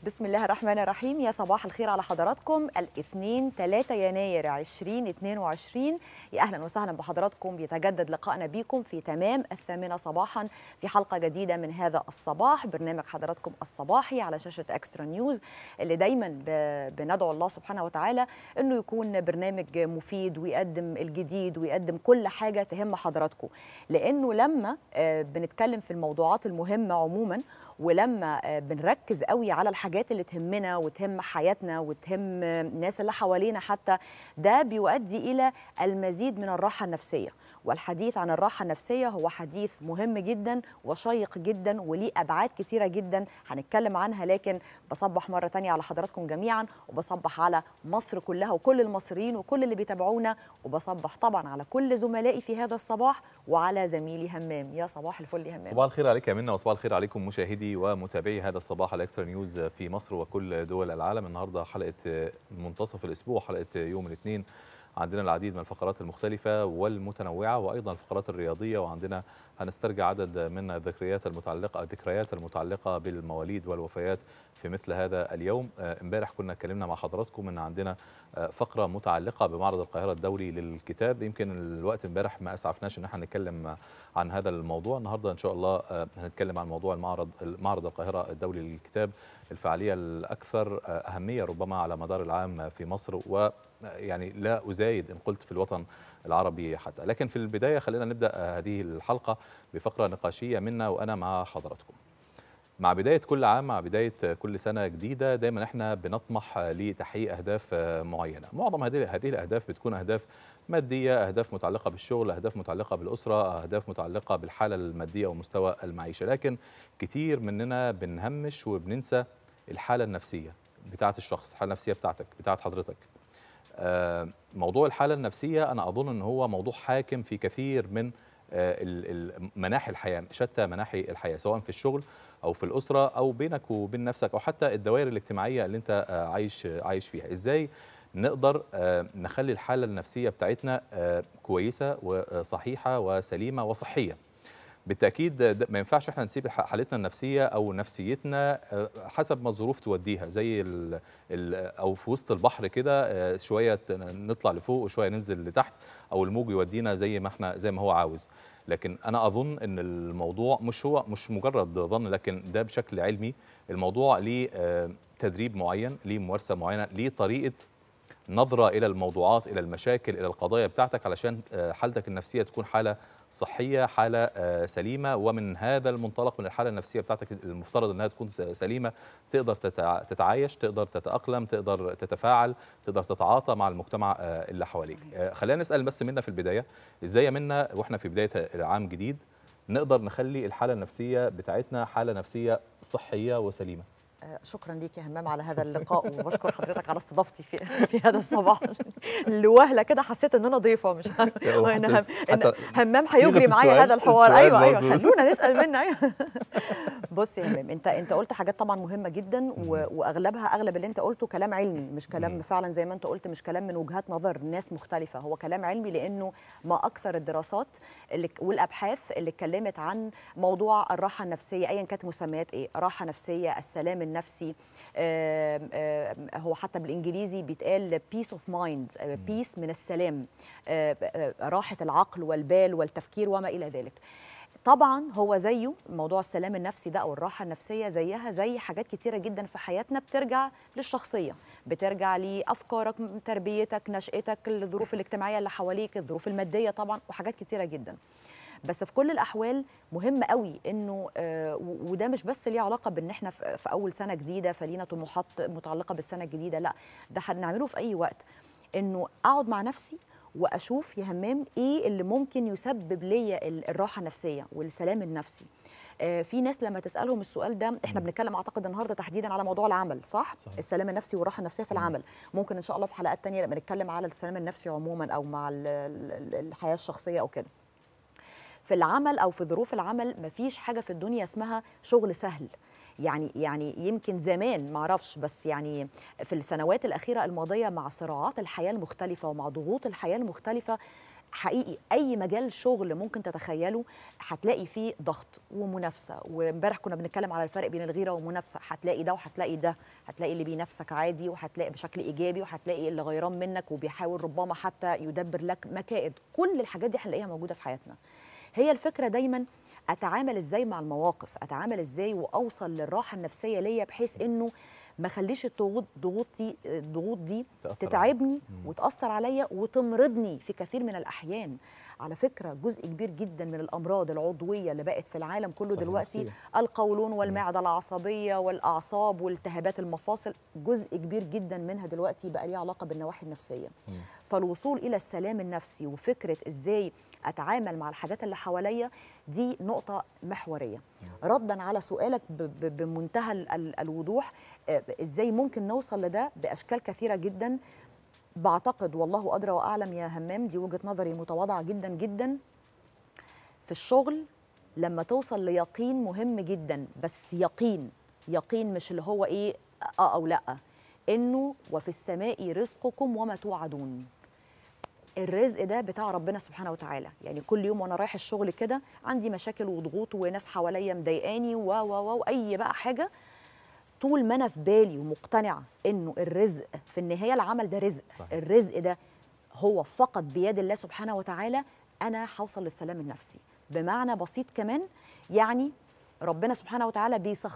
بسم الله الرحمن الرحيم. يا صباح الخير على حضراتكم. الاثنين 3 يناير 2022. يا أهلا وسهلا بحضراتكم. يتجدد لقائنا بيكم في تمام 8 صباحا في حلقة جديدة من هذا الصباح، برنامج حضراتكم الصباحي على شاشة اكسترا نيوز، اللي دايما بندعو الله سبحانه وتعالى أنه يكون برنامج مفيد ويقدم الجديد ويقدم كل حاجة تهم حضراتكم، لأنه لما بنتكلم في الموضوعات المهمة عموما، ولما بنركز قوي على الحاجات اللي تهمنا وتهم حياتنا وتهم الناس اللي حوالينا حتى، ده بيؤدي إلى المزيد من الراحة النفسية. والحديث عن الراحة النفسية هو حديث مهم جدا وشيق جدا وليه أبعاد كتيرة جدا هنتكلم عنها. لكن بصبح مرة تانية على حضراتكم جميعا، وبصبح على مصر كلها وكل المصريين وكل اللي بيتابعونا، وبصبح طبعا على كل زملائي في هذا الصباح وعلى زميلي همام. يا صباح الفل يا همام. صباح الخير عليك يا منى، وصباح الخير عليكم مشاهدي ومتابعي هذا الصباح على اكسترا نيوز في مصر وكل دول العالم. النهارده حلقه منتصف الاسبوع، حلقه يوم الاثنين. عندنا العديد من الفقرات المختلفه والمتنوعه وايضا الفقرات الرياضيه، وعندنا هنسترجع عدد من الذكريات المتعلقه بالمواليد والوفيات في مثل هذا اليوم. امبارح كنا اتكلمنا مع حضراتكم ان عندنا فقره متعلقه بمعرض القاهره الدولي للكتاب. يمكن الوقت امبارح ما اسعفناش ان احنا نتكلم عن هذا الموضوع. النهارده ان شاء الله هنتكلم عن موضوع معرض القاهره الدولي للكتاب، الفعاليه الاكثر اهميه ربما على مدار العام في مصر، ويعني لا ازايد ان قلت في الوطن العربي حتى. لكن في البدايه خلينا نبدا هذه الحلقه بفقره نقاشيه منا وانا مع حضراتكم. مع بداية كل عام، مع بداية كل سنة جديدة، دايما احنا بنطمح لتحقيق أهداف معينة. معظم هذه الأهداف بتكون أهداف مادية، أهداف متعلقة بالشغل، أهداف متعلقة بالأسرة، أهداف متعلقة بالحالة المادية ومستوى المعيشة. لكن كتير مننا بنهمش وبننسى الحالة النفسية بتاعة الشخص، الحالة النفسية بتاعتك، بتاعة حضرتك. موضوع الحالة النفسية أنا أظن أن هو موضوع حاكم في كثير من مناحي الحياة، شتى مناحي الحياة، سواء في الشغل أو في الأسرة أو بينك وبين نفسك أو حتى الدوائر الاجتماعية اللي أنت عايش فيها. إزاي نقدر نخلي الحالة النفسية بتاعتنا كويسة وصحيحة وسليمة وصحية؟ بالتأكيد ما ينفعش احنا نسيب حالتنا النفسية أو نفسيتنا حسب ما الظروف توديها، زي أو في وسط البحر كده، شوية نطلع لفوق وشوية ننزل لتحت، أو الموج يودينا زي ما هو عاوز. لكن أنا أظن أن الموضوع مش مجرد ظن، لكن ده بشكل علمي. الموضوع ليه تدريب معين، ليه ممارسة معينة، ليه طريقة نظرة إلى الموضوعات، إلى المشاكل، إلى القضايا بتاعتك، علشان حالتك النفسية تكون حالة صحية، حالة سليمة. ومن هذا المنطلق، من الحالة النفسية بتاعتك المفترض أنها تكون سليمة، تقدر تتعايش، تقدر تتأقلم، تقدر تتفاعل، تقدر تتعاطى مع المجتمع اللي حواليك. خلينا نسأل بس منا في البداية، إزاي منا وإحنا في بداية العام جديد نقدر نخلي الحالة النفسية بتاعتنا حالة نفسية صحية وسليمة؟ شكرا ليك يا همام على هذا اللقاء، وبشكر حضرتك على استضافتي في هذا الصباح. لوهله كده حسيت ان انا ضيفه، مش ان همام هيجري معايا هذا الحوار. ايوه خلونا نسال منه. ايوه بص يا همام، انت قلت حاجات طبعا مهمه جدا، واغلبها، اغلب اللي انت قلته كلام علمي، مش كلام فعلا زي ما انت قلت، مش كلام من وجهات نظر ناس مختلفه، هو كلام علمي. لانه ما اكثر الدراسات والابحاث اللي اتكلمت عن موضوع الراحه النفسيه، ايا كانت مسميات ايه، راحه نفسيه، السلام النفسي. هو حتى بالانجليزي بيتقال peace of mind، peace من السلام، راحه العقل والبال والتفكير وما الى ذلك. طبعا هو زيه موضوع السلام النفسي ده او الراحه النفسيه، زيها زي حاجات كتيره جدا في حياتنا بترجع للشخصيه، بترجع لافكارك، تربيتك، نشأتك، الظروف الاجتماعيه اللي حواليك، الظروف الماديه طبعا، وحاجات كتيره جدا. بس في كل الاحوال مهم قوي انه وده مش بس ليه علاقه بان احنا في اول سنه جديده فلينا طموحات متعلقه بالسنه الجديده، لا، ده هنعمله في اي وقت. انه اقعد مع نفسي واشوف يا همام ايه اللي ممكن يسبب ليا الراحه النفسيه والسلام النفسي. في ناس لما تسالهم السؤال ده، احنا بنتكلم اعتقد النهارده تحديدا على موضوع العمل، صح؟ السلام النفسي والراحه النفسيه في العمل. ممكن ان شاء الله في حلقات تانية لما نتكلم على السلام النفسي عموما او مع الحياه الشخصيه او كده. في العمل او في ظروف العمل مفيش حاجه في الدنيا اسمها شغل سهل. يعني يمكن زمان ما اعرفش، بس يعني في السنوات الاخيره الماضيه مع صراعات الحياه المختلفه ومع ضغوط الحياه المختلفه، حقيقي اي مجال شغل ممكن تتخيله هتلاقي فيه ضغط ومنافسه، وامبارح كنا بنتكلم على الفرق بين الغيره والمنافسه، هتلاقي ده وهتلاقي ده، هتلاقي اللي بينافسك عادي وهتلاقي بشكل ايجابي، وهتلاقي اللي غيران منك وبيحاول ربما حتى يدبر لك مكائد. كل الحاجات دي هنلاقيها موجوده في حياتنا. هي الفكره دايما اتعامل ازاي مع المواقف، اتعامل ازاي واوصل للراحه النفسيه ليا، بحيث انه ما اخليش الضغوط دي تتعبني وتأثر عليا وتمرضني في كثير من الأحيان. على فكرة جزء كبير جدا من الأمراض العضوية اللي بقت في العالم كله دلوقتي نفسية. القولون والمعدة العصبية والأعصاب والتهابات المفاصل، جزء كبير جدا منها دلوقتي بقى ليه علاقة بالنواحي النفسية. فالوصول إلى السلام النفسي وفكرة إزاي أتعامل مع الحاجات اللي حواليا دي نقطة محورية. ردا على سؤالك بمنتهى الوضوح، إزاي ممكن نوصل لده؟ بأشكال كثيرة جدا. بعتقد والله أدرى وأعلم يا همام، دي وجهة نظري متواضعة جدا جدا، في الشغل لما توصل ليقين مهم جدا، بس يقين مش اللي هو إيه أو لأ، إنه وفي السماء رزقكم وما توعدون. الرزق ده بتاع ربنا سبحانه وتعالى. يعني كل يوم وانا رايح الشغل كده عندي مشاكل وضغوط وناس حواليا مضايقاني واي بقى حاجه، طول ما انا في بالي ومقتنعه انه الرزق في النهايه، العمل ده رزق صحيح. الرزق ده هو فقط بيد الله سبحانه وتعالى، انا هوصل للسلام النفسي. بمعنى بسيط كمان، يعني ربنا سبحانه وتعالى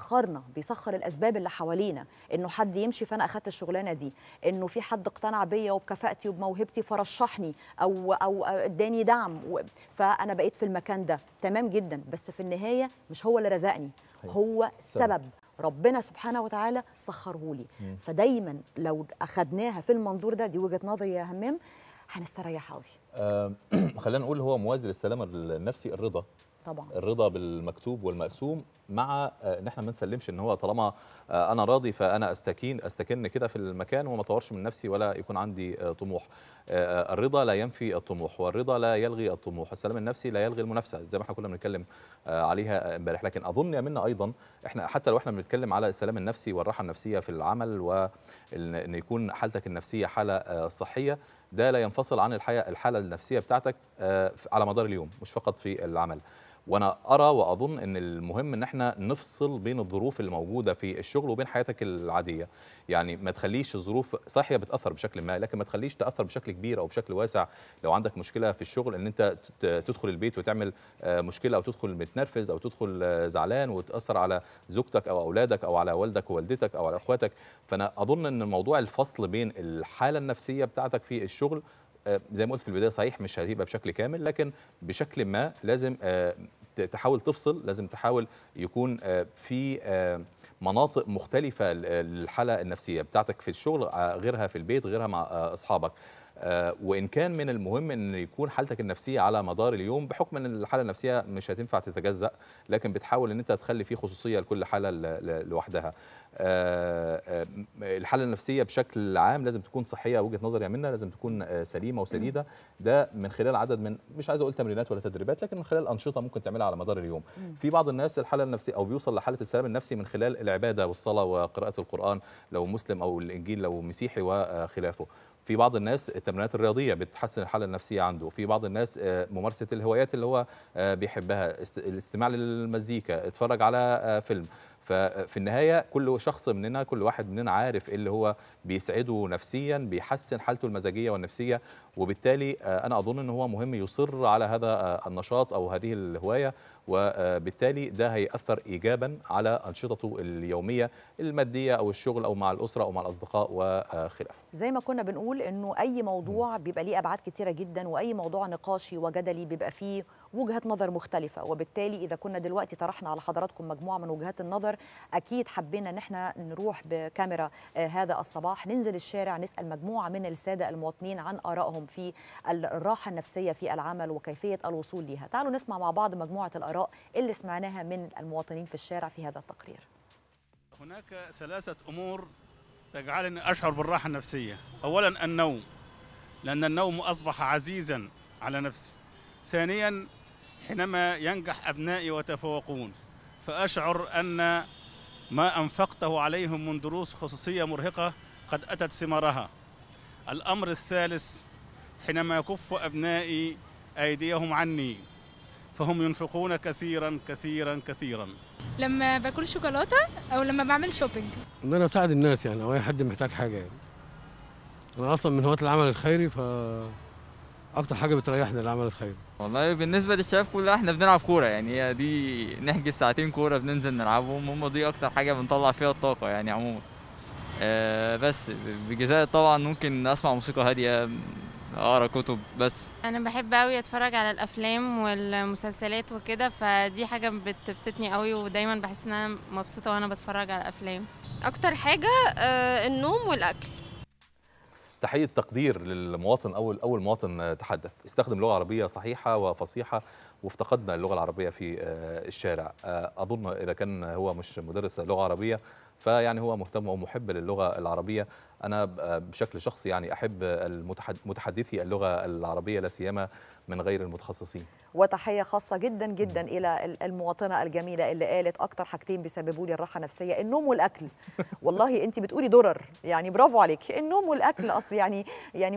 بيسخر الاسباب اللي حوالينا، انه حد يمشي فانا اخدت الشغلانه دي، انه في حد اقتنع بيا وبكفاءتي وبموهبتي فرشحني او اداني دعم فانا بقيت في المكان ده، تمام جدا. بس في النهايه مش هو اللي رزقني، هو سبب ربنا سبحانه وتعالى سخره لي. فدايما لو اخدناها في المنظور ده، دي وجهه نظري يا همام، هنستريح قوي. خلينا نقول هو موازي للسلام النفسي الرضا طبعا، الرضا بالمكتوب والمقسوم، مع ان احنا ما نسلمش ان هو طالما انا راضي فانا استكن كده في المكان وما اطورش من نفسي ولا يكون عندي طموح. الرضا لا ينفي الطموح، والرضا لا يلغي الطموح، السلام النفسي لا يلغي المنافسه زي ما احنا كنا بنتكلم عليها امبارح. لكن اظن يا منى ايضا احنا حتى لو احنا بنتكلم على السلام النفسي والراحه النفسيه في العمل، وان يكون حالتك النفسيه حاله صحيه، ده لا ينفصل عن الحاله النفسيه بتاعتك على مدار اليوم، مش فقط في العمل. وانا ارى واظن ان المهم ان احنا نفصل بين الظروف الموجوده في الشغل وبين حياتك العاديه. يعني ما تخليش الظروف صحيه بتاثر بشكل ما، لكن ما تخليش تاثر بشكل كبير او بشكل واسع. لو عندك مشكله في الشغل ان انت تدخل البيت وتعمل مشكله، او تدخل متنرفز، او تدخل زعلان وتاثر على زوجتك او اولادك او على والدك ووالدتك او على اخواتك. فانا اظن ان موضوع الفصل بين الحاله النفسيه بتاعتك في الشغل، زي ما قلت في البدايه صحيح مش هتبقى بشكل كامل، لكن بشكل ما لازم تحاول تفصل، لازم تحاول يكون في مناطق مختلفة للحالة النفسية بتاعتك في الشغل غيرها في البيت، غيرها مع أصحابك. وإن كان من المهم أن يكون حالتك النفسية على مدار اليوم، بحكم أن الحالة النفسية مش هتنفع تتجزأ، لكن بتحاول أن أنت تخلي فيه خصوصية لكل حالة لوحدها. الحالة النفسية بشكل عام لازم تكون صحية، وجهة نظري يا منى لازم تكون سليمة وسديدة. ده من خلال عدد من، مش عايز أقول تمرينات ولا تدريبات، لكن من خلال أنشطة ممكن تعملها على مدار اليوم. في بعض الناس الحالة النفسية أو بيوصل لحالة السلام النفسي من خلال العبادة والصلاة وقراءة القرآن لو مسلم، أو الإنجيل لو مسيحي وخلافه. في بعض الناس التمرينات الرياضيه بتحسن الحاله النفسيه عنده، في بعض الناس ممارسه الهوايات اللي هو بيحبها، الاستماع للمزيكا، اتفرج على فيلم. ففي النهايه كل شخص مننا، كل واحد مننا عارف اللي هو بيسعده نفسيا، بيحسن حالته المزاجيه والنفسيه، وبالتالي انا اظن ان هو مهم يصر على هذا النشاط او هذه الهوايه، وبالتالي ده هيأثر ايجابا على انشطته اليوميه الماديه او الشغل او مع الاسره او مع الاصدقاء وخلافه. زي ما كنا بنقول انه اي موضوع بيبقى ليه ابعاد كتيره جدا، واي موضوع نقاشي وجدلي بيبقى فيه وجهات نظر مختلفه، وبالتالي اذا كنا دلوقتي طرحنا على حضراتكم مجموعه من وجهات النظر، اكيد حبينا ان احنا نروح بكاميرا هذا الصباح ننزل الشارع نسال مجموعه من الساده المواطنين عن ارائهم في الراحه النفسيه في العمل وكيفيه الوصول ليها. تعالوا نسمع مع بعض مجموعه الاراء اللي سمعناها من المواطنين في الشارع في هذا التقرير. هناك 3 أمور تجعلني أشعر بالراحة النفسية. أولا النوم، لأن النوم أصبح عزيزا على نفسي. ثانيا حينما ينجح أبنائي ويتفوقون فأشعر أن ما أنفقته عليهم من دروس خصوصية مرهقة قد أتت ثمارها. الأمر الثالث حينما يكف أبنائي أيديهم عني فهم ينفقون كثيرا كثيرا كثيرا. لما باكل شوكولاتة أو لما بعمل شوبينج. إن أنا أساعد الناس يعني، أو أي حد محتاج حاجة يعني. أنا أصلا من هواة العمل الخيري، أكتر حاجة بتريحني العمل الخيري. والله بالنسبة للشباب كلها احنا بنلعب كورة يعني، هي دي نحجز ساعتين كورة بننزل نلعبهم، هم دي أكتر حاجة بنطلع فيها الطاقة يعني عموما. بس بجزاء طبعا ممكن أسمع موسيقى هادية، أقرأ كتب. بس أنا بحب أوي أتفرج على الأفلام والمسلسلات وكده، فدي حاجة بتبسطني أوي، ودايما بحس إن أنا مبسوطة وأنا بتفرج على الأفلام. أكتر حاجة النوم والأكل. تحية تقدير للمواطن. أول مواطن تحدث استخدم لغة عربية صحيحة وفصيحة، وافتقدنا اللغة العربية في الشارع. أظن إذا كان هو مش مدرس لغة عربية فيعني هو مهتم ومحب للغة العربية. أنا بشكل شخصي يعني أحب متحدثي اللغة العربية لا سيما من غير المتخصصين. وتحية خاصة جدا جدا إلى المواطنة الجميلة اللي قالت أكتر حاجتين بيسببوا لي الراحة النفسية النوم والأكل. والله أنت بتقولي درر يعني، برافو عليك. النوم والأكل أصل يعني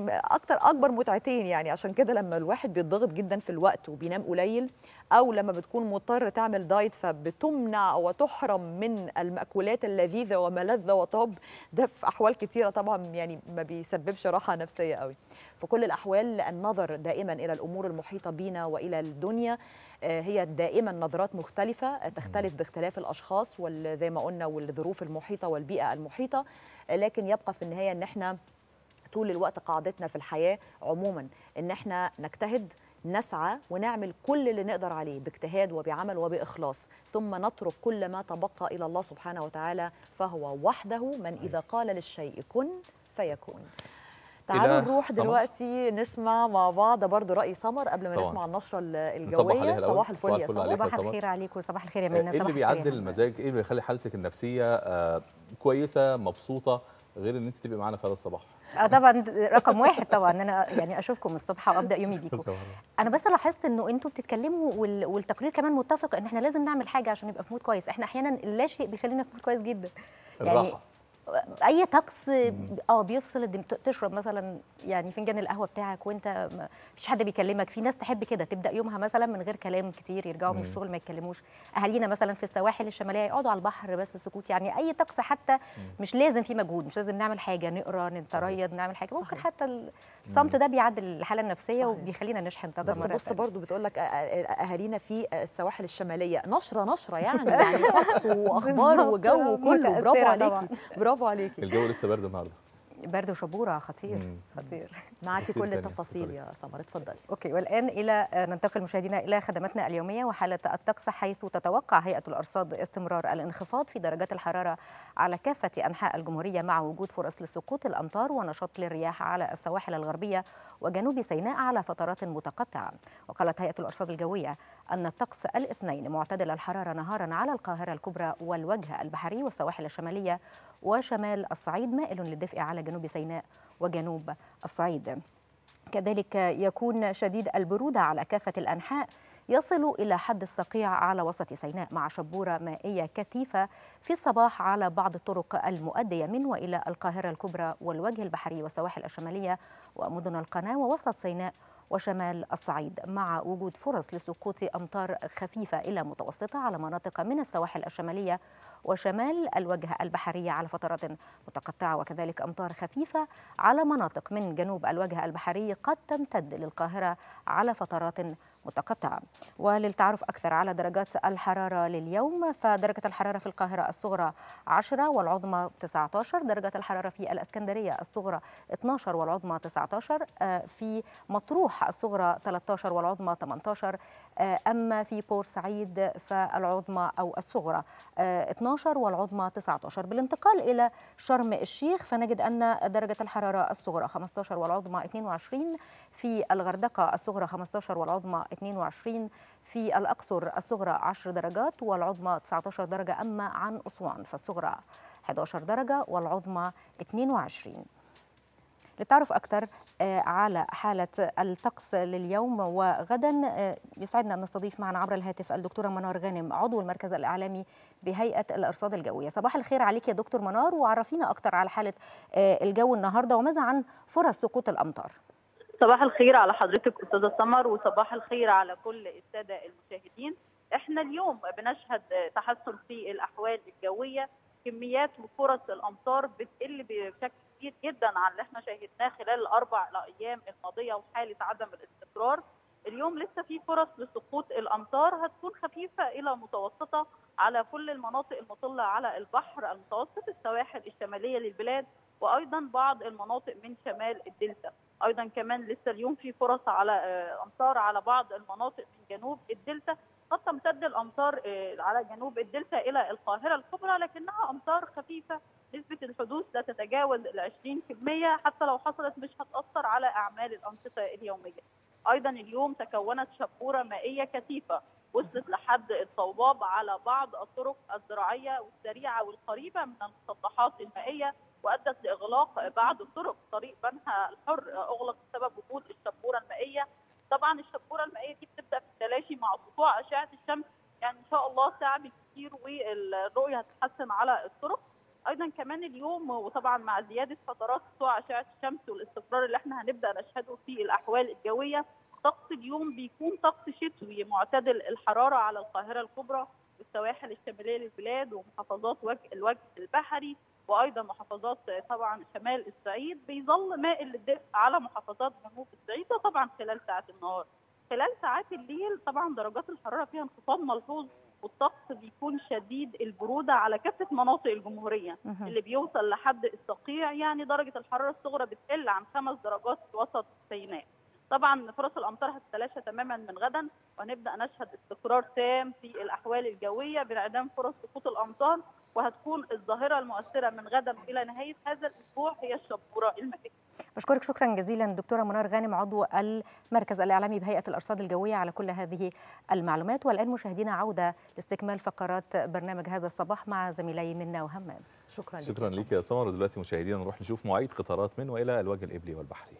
أكبر متعتين يعني. عشان كده لما الواحد بيتضغط جدا في الوقت وبينام قليل، أو لما بتكون مضطر تعمل دايت فبتمنع وتحرم من المأكولات اللذيذة وملذة وطاب، ده في أحوال كتيرة طبعا يعني ما بيسببش راحة نفسية قوي. في كل الأحوال النظر دائما إلى الأمور المحيطة بينا وإلى الدنيا هي دائما نظرات مختلفة، تختلف باختلاف الأشخاص وزي ما قلنا والظروف المحيطة والبيئة المحيطة، لكن يبقى في النهاية إن احنا طول الوقت قاعدتنا في الحياة عموما إن احنا نجتهد، نسعى ونعمل كل اللي نقدر عليه باجتهاد وبعمل وبإخلاص، ثم نترك كل ما تبقى إلى الله سبحانه وتعالى، فهو وحده من إذا قال للشيء كن فيكون. تعالوا نروح دلوقتي نسمع مع بعض برضو رأي سمر قبل ما نسمع النشرة الجوية. صباح الفل يا سمر. صباح الخير عليكم. صباح الخير يا منى. ايه اللي بيعدل المزاج؟ ايه اللي بيخلي حالتك النفسية كويسة مبسوطة غير ان انت تبقي معانا في هذا الصباح؟ طبعا رقم واحد طبعا ان انا يعني اشوفكم الصبح وابدا يومي بيكم. انا بس لاحظت انه انتوا بتتكلموا والتقرير كمان متفق ان احنا لازم نعمل حاجه عشان نبقى في مود كويس. احنا احيانا لا شيء بيخلينا في مود كويس جدا يعني الراحة. اي طقس بيفصل الدنيا. تشرب مثلا يعني فنجان القهوه بتاعك وانت مفيش حد بيكلمك. في ناس تحب كده تبدا يومها مثلا من غير كلام كتير، يرجعوا من الشغل ما يتكلموش. اهالينا مثلا في السواحل الشماليه يقعدوا على البحر بس سكوت. يعني اي طقس حتى مش لازم فيه مجهود، مش لازم نعمل حاجه، نقرا، نتريض، نعمل حاجه. ممكن حتى الصمت ده بيعدل الحاله النفسيه وبيخلينا نشحن طاقه. بس بص برضو بتقول لك اهالينا في السواحل الشماليه نشره يعني طقس واخبار وجو كله. برافو عليكي، برافو عليكي. الجو لسه برد النهارده، برد وشبوره خطير. معاكي كل التفاصيل يا سمر، اتفضلي. اوكي، والان الى ننتقل مشاهدينا الى خدماتنا اليوميه وحاله الطقس، حيث تتوقع هيئه الارصاد استمرار الانخفاض في درجات الحراره على كافه انحاء الجمهوريه، مع وجود فرص لسقوط الامطار ونشاط للرياح على السواحل الغربيه وجنوب سيناء على فترات متقطعه. وقالت هيئه الارصاد الجويه ان الطقس الاثنين معتدل الحراره نهارا على القاهره الكبرى والوجه البحري والسواحل الشماليه وشمال الصعيد، مائل للدفء على جنوب سيناء وجنوب الصعيد. كذلك يكون شديد البرودة على كافة الأنحاء، يصل إلى حد الصقيع على وسط سيناء، مع شبورة مائية كثيفة في الصباح على بعض الطرق المؤدية من وإلى القاهرة الكبرى والوجه البحري والسواحل الشمالية ومدن القناة ووسط سيناء وشمال الصعيد، مع وجود فرص لسقوط أمطار خفيفة إلى متوسطة على مناطق من السواحل الشمالية وشمال الوجه البحري على فترات متقطعة، وكذلك أمطار خفيفة على مناطق من جنوب الوجه البحري قد تمتد للقاهرة على فترات متقطعة. وللتعرف أكثر على درجات الحرارة لليوم، فدرجة الحرارة في القاهرة الصغرى 10 والعظمى 19، درجة الحرارة في الإسكندرية الصغرى 12 والعظمى 19، في مطروح الصغرى 13 والعظمى 18، أما في بورسعيد فالعظمى أو الصغرى 12 والعظمى 19. بالانتقال إلى شرم الشيخ فنجد أن درجة الحرارة الصغرى 15 والعظمى 22، في الغردقة الصغرى 15 والعظمى 22، في الأقصر الصغرى 10 درجات والعظمى 19 درجة، أما عن أسوان فالصغرى 11 درجة والعظمى 22. للتعرف أكثر على حالة الطقس لليوم وغدا، يسعدنا أن نستضيف معنا عبر الهاتف الدكتورة منار غانم، عضو المركز الإعلامي بهيئة الأرصاد الجوية. صباح الخير عليك يا دكتور منار، وعرفينا أكثر على حالة الجو النهاردة وماذا عن فرص سقوط الأمطار. صباح الخير على حضرتك أستاذة سمر، وصباح الخير على كل السادة المشاهدين. احنا اليوم بنشهد تحسن في الأحوال الجوية، كميات وفرص الأمطار بتقل بشكل كبير جدا عن اللي احنا شاهدناه خلال ال4 أيام الماضية وحالة عدم الاستقرار. اليوم لسه في فرص لسقوط الأمطار، هتكون خفيفة إلى متوسطة على كل المناطق المطلة على البحر المتوسط، السواحل الشمالية للبلاد، وأيضا بعض المناطق من شمال الدلتا. ايضا كمان لسه اليوم في فرص على امطار على بعض المناطق من جنوب الدلتا. قد تمتد الامطار على جنوب الدلتا الى القاهره الكبرى، لكنها امطار خفيفه، نسبه الحدوث لا تتجاوز ال 20%، حتى لو حصلت مش هتاثر على اعمال الانشطه اليوميه. ايضا اليوم تكونت شبوره مائيه كثيفه وصلت لحد الصواب على بعض الطرق الزراعيه والسريعه والقريبه من المسطحات المائيه، وادت لاغلاق بعض الطرق. طريق بنها الحر اغلق بسبب وجود الشبوره المائيه. طبعا الشبوره المائيه دي بتبدا في التلاشي مع سطوع اشعه الشمس، يعني ان شاء الله ساعه بالكثير والرؤيه هتتحسن على الطرق. ايضا كمان اليوم وطبعا مع زياده فترات سطوع اشعه الشمس والاستقرار اللي احنا هنبدا نشهده في الاحوال الجويه، طقس اليوم بيكون طقس شتوي معتدل الحراره على القاهره الكبرى والسواحل الشماليه للبلاد ومحافظات الوجه البحري، وايضا محافظات طبعا شمال الصعيد. بيظل مائل للدفء على محافظات جنوب الصعيد، ده طبعا خلال ساعات النهار. خلال ساعات الليل طبعا درجات الحراره فيها انخفاض ملحوظ، والطقس بيكون شديد البروده على كافه مناطق الجمهوريه اللي بيوصل لحد الصقيع، يعني درجه الحراره الصغرى بتقل عن 5 درجات في وسط سيناء. طبعا فرص الامطار هتتلاشى تماما من غدا، وهنبدا نشهد استقرار تام في الاحوال الجويه بانعدام فرص سقوط الامطار، وهتكون الظاهره المؤثره من غدا الى نهايه هذا الاسبوع هي الشبوره المائيه. بشكرك شكرا جزيلا دكتوره منار غانم، عضو المركز الاعلامي بهيئه الارصاد الجويه، على كل هذه المعلومات. والان مشاهدينا عوده لاستكمال فقرات برنامج هذا الصباح مع زميلي منا وهمام. شكرا لك يا سمر. ودلوقتي مشاهدينا نروح نشوف مواعيد قطارات من والى الوجه الإبلي والبحري.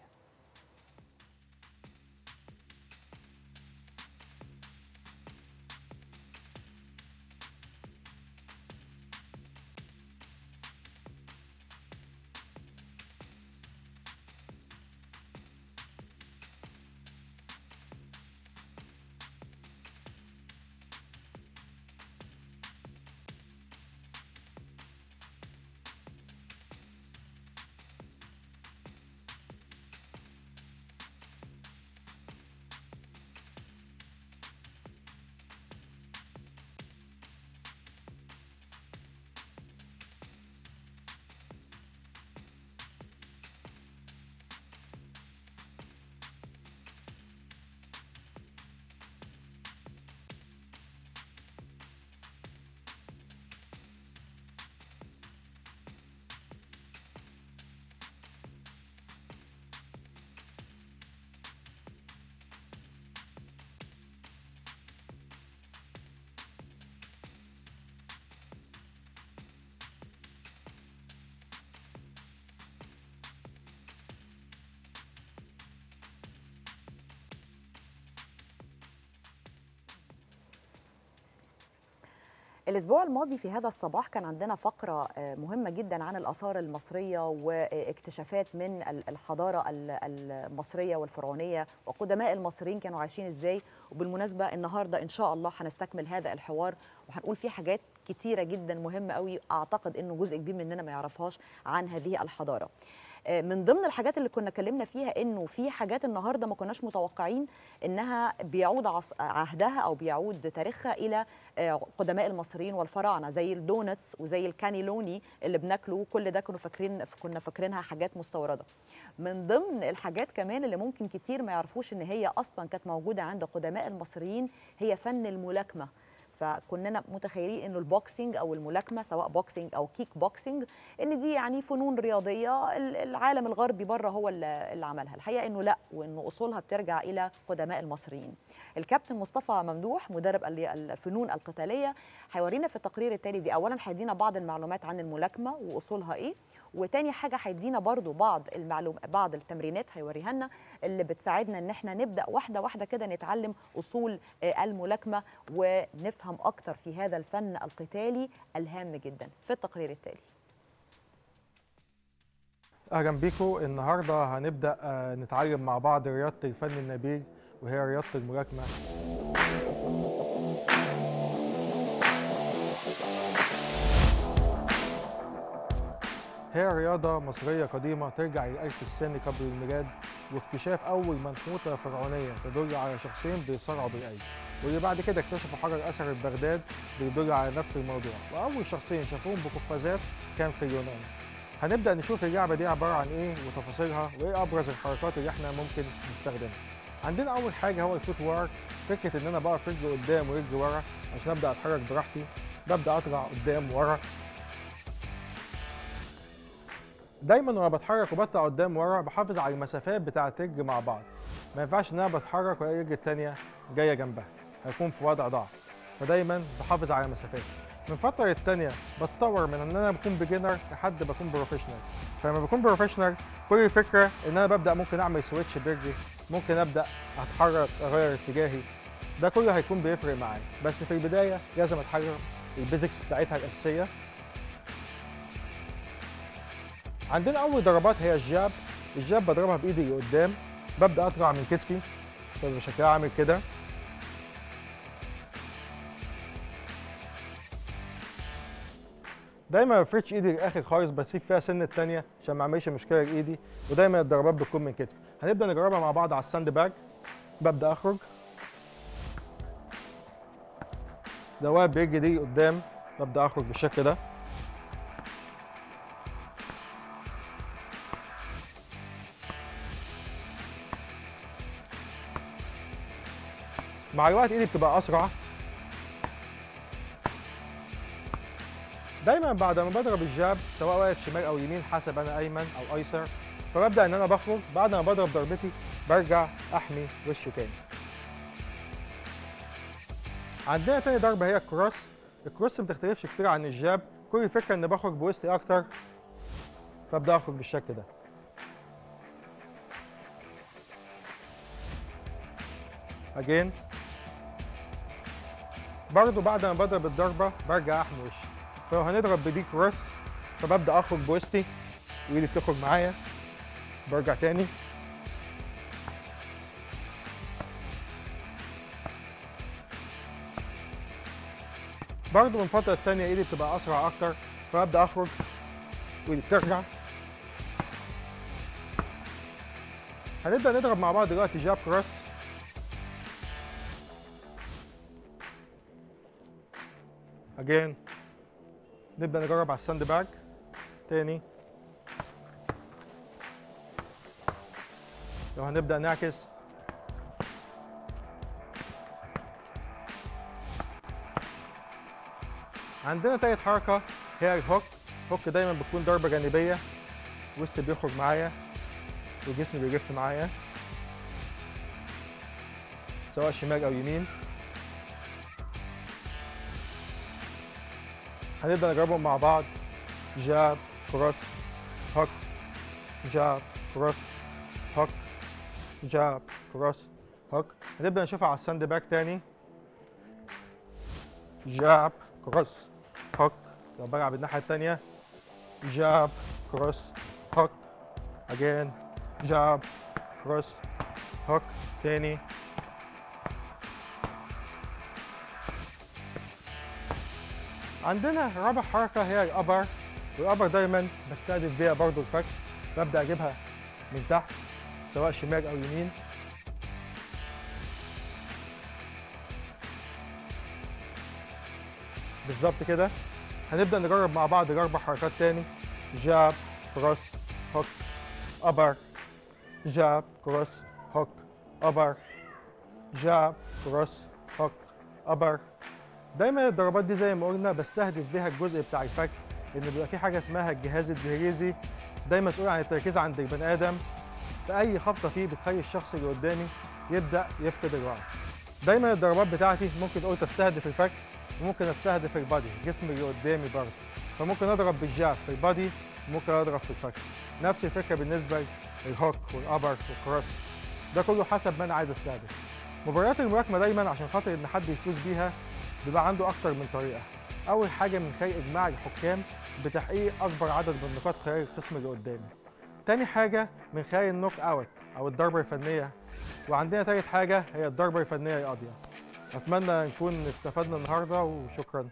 الأسبوع الماضي في هذا الصباح كان عندنا فقرة مهمة جدا عن الآثار المصرية واكتشافات من الحضارة المصرية والفرعونية، وقدماء المصريين كانوا عايشين إزاي. وبالمناسبة النهاردة إن شاء الله هنستكمل هذا الحوار وهنقول فيه حاجات كتيرة جدا مهمة قوي، أعتقد إنه جزء كبير مننا ما يعرفهاش عن هذه الحضارة. من ضمن الحاجات اللي كنا اتكلمنا فيها انه في حاجات النهارده ما كناش متوقعين انها بيعود عهدها او بيعود تاريخها الى قدماء المصريين والفراعنه، زي الدونتس وزي الكانيلوني اللي بناكله، كل ده كنا فاكرينها حاجات مستورده. من ضمن الحاجات كمان اللي ممكن كتير ما يعرفوش ان هي اصلا كانت موجوده عند قدماء المصريين هي فن الملاكمه. فكنا متخيلين انه البوكسينج او الملاكمه سواء بوكسينج او كيك بوكسينج ان دي يعني فنون رياضيه العالم الغربي بره هو اللي عملها. الحقيقه انه لا، وانه اصولها بترجع الى قدماء المصريين. الكابتن مصطفى ممدوح مدرب الفنون القتاليه هيورينا في التقرير التالي دي اولا هيدينا بعض المعلومات عن الملاكمه واصولها ايه، وتاني حاجه هيدينا برضو بعض التمرينات هيوريها لنا اللي بتساعدنا ان احنا نبدا واحده واحده كده نتعلم اصول الملاكمه ونفهم اكتر في هذا الفن القتالي الهام جدا في التقرير التالي. اهلا بيكم. النهارده هنبدا نتعلم مع بعض رياضه الفن النبيل وهي رياضه الملاكمه. هي رياضه مصريه قديمه ترجع للألف الثاني قبل الميلاد، واكتشاف اول منحوته فرعونيه تدل على شخصين بيصارعوا بالايدي، واللي بعد كده اكتشفوا حجر اثر ببغداد بيدل على نفس الموضوع، واول شخصين شافوهم بقفازات كان في اليونان. هنبدأ نشوف اللعبة دي عبارة عن ايه وتفاصيلها وايه ابرز الحركات اللي احنا ممكن نستخدمها. عندنا اول حاجة هو الفوت وارك، فكرة ان انا بقف رجل قدام ورجل ورا عشان ابدأ اتحرك براحتي. ببدأ اطلع قدام ورا. دايما وانا بتحرك وبطلع قدام ورا بحافظ على المسافات بتاعة رجل مع بعض. ما ينفعش ان انا بتحرك والاقي الرجل التانية جاية جنبها، هيكون في وضع ضعف. فدايما بحافظ على مسافات. من فترة للتانية بتطور من ان انا بكون بيجنر لحد بكون بروفيشنال. فلما بكون بروفيشنال كل الفكرة ان انا ببدأ ممكن اعمل سويتش برجلي، ممكن ابدأ اتحرك اغير اتجاهي. ده كله هيكون بيفرق معايا، بس في البداية لازم اتحرك البيزكس بتاعتها الاساسية. عندنا اول ضربات هي الجاب. الجاب بضربها بايدي لقدام، ببدأ اطلع من كتفي فبشكلها عامل كده. دايما ما بفردش ايدي للاخر خالص، بسيب فيها سن التانية عشان ما اعملش مشكله لايدي، ودايما الضربات بتكون من كتفي. هنبدا نجربها مع بعض على الساند باج. ببدا اخرج، لو واقف برجلي دي قدام ببدا اخرج بالشكل ده. مع الوقت ايدي بتبقى اسرع. دايما بعد ما بضرب الجاب سواء واقف شمال او يمين حسب انا ايمن او ايسر، فببدا ان انا بخرج. بعد ما بضرب ضربتي برجع احمي وشي تاني. عندنا تاني ضربه هي الكروس. الكروس ما بتختلفش كتير عن الجاب، كل الفكره ان بخرج بوسطي اكتر، فابدا اخرج بالشكل ده. اجين برضو بعد ما بضرب الضربه برجع احمي وشي. فلو هنضرب بدي كروس فببدا اخرج بوسطي وايدي بتخرج معايا، برجع تاني. برضو من فتره التانيه ايدي بتبقى اسرع اكتر، فببدا اخرج وايدي بترجع. هنبدا نضرب مع بعض دلوقتي جاب كروس. اجين نبدأ نجرب على الساند باج تاني. لو هنبدأ نعكس عندنا تالت حركة هي الهوك. هوك دايما بتكون ضربة جانبية، وسطي بيخرج معايا وجسمي بيلف معايا سواء شمال أو يمين. هنبدأ نجربهم مع بعض. جاب كروس هوك، جاب كروس هوك، جاب كروس هوك. هنبدأ نشوفها على الساند باك تاني. جاب كروس هوك. لو بلعب الناحية التانية جاب كروس هوك. اجين جاب كروس هوك تاني. عندنا رابع حركة هي الأبر، والأبر دايما بستهدف بيها برضو الفك. ببدأ أجيبها من تحت سواء شمال أو يمين. بالظبط كده. هنبدأ نجرب مع بعض الأربع حركات تاني. جاب كروس هوك أبر، جاب كروس هوك أبر، جاب كروس هوك أبر. دايما الضربات دي زي ما قلنا بستهدف بيها الجزء بتاع الفك، لان بيبقى في حاجه اسمها الجهاز الدهليزي، ده مسؤول عن التركيز عند البني ادم. فاي خبطه فيه بتخلي الشخص اللي قدامي يبدا يفقد الوعي. دايما الضربات بتاعتي ممكن اقول تستهدف الفك، وممكن استهدف البادي، جسمي اللي قدامي برضه. فممكن اضرب بالجاب في البادي وممكن اضرب في الفك. نفس الفكره بالنسبه للهوك والابر والكروس، ده كله حسب ما انا عايز استهدف. مباريات الملاكمه دايما عشان خاطر ان حد يفوز بيها بيبقى عنده اكتر من طريقه. اول حاجه من خلال اجماع الحكام بتحقيق اكبر عدد من النقاط خلال الخصم اللي قدامي. تاني حاجة من خلال النوك اوت او الضربة الفنية، وعندنا تالت حاجة هي الضربة الفنية القاضية. اتمنى نكون استفدنا النهارده وشكرا.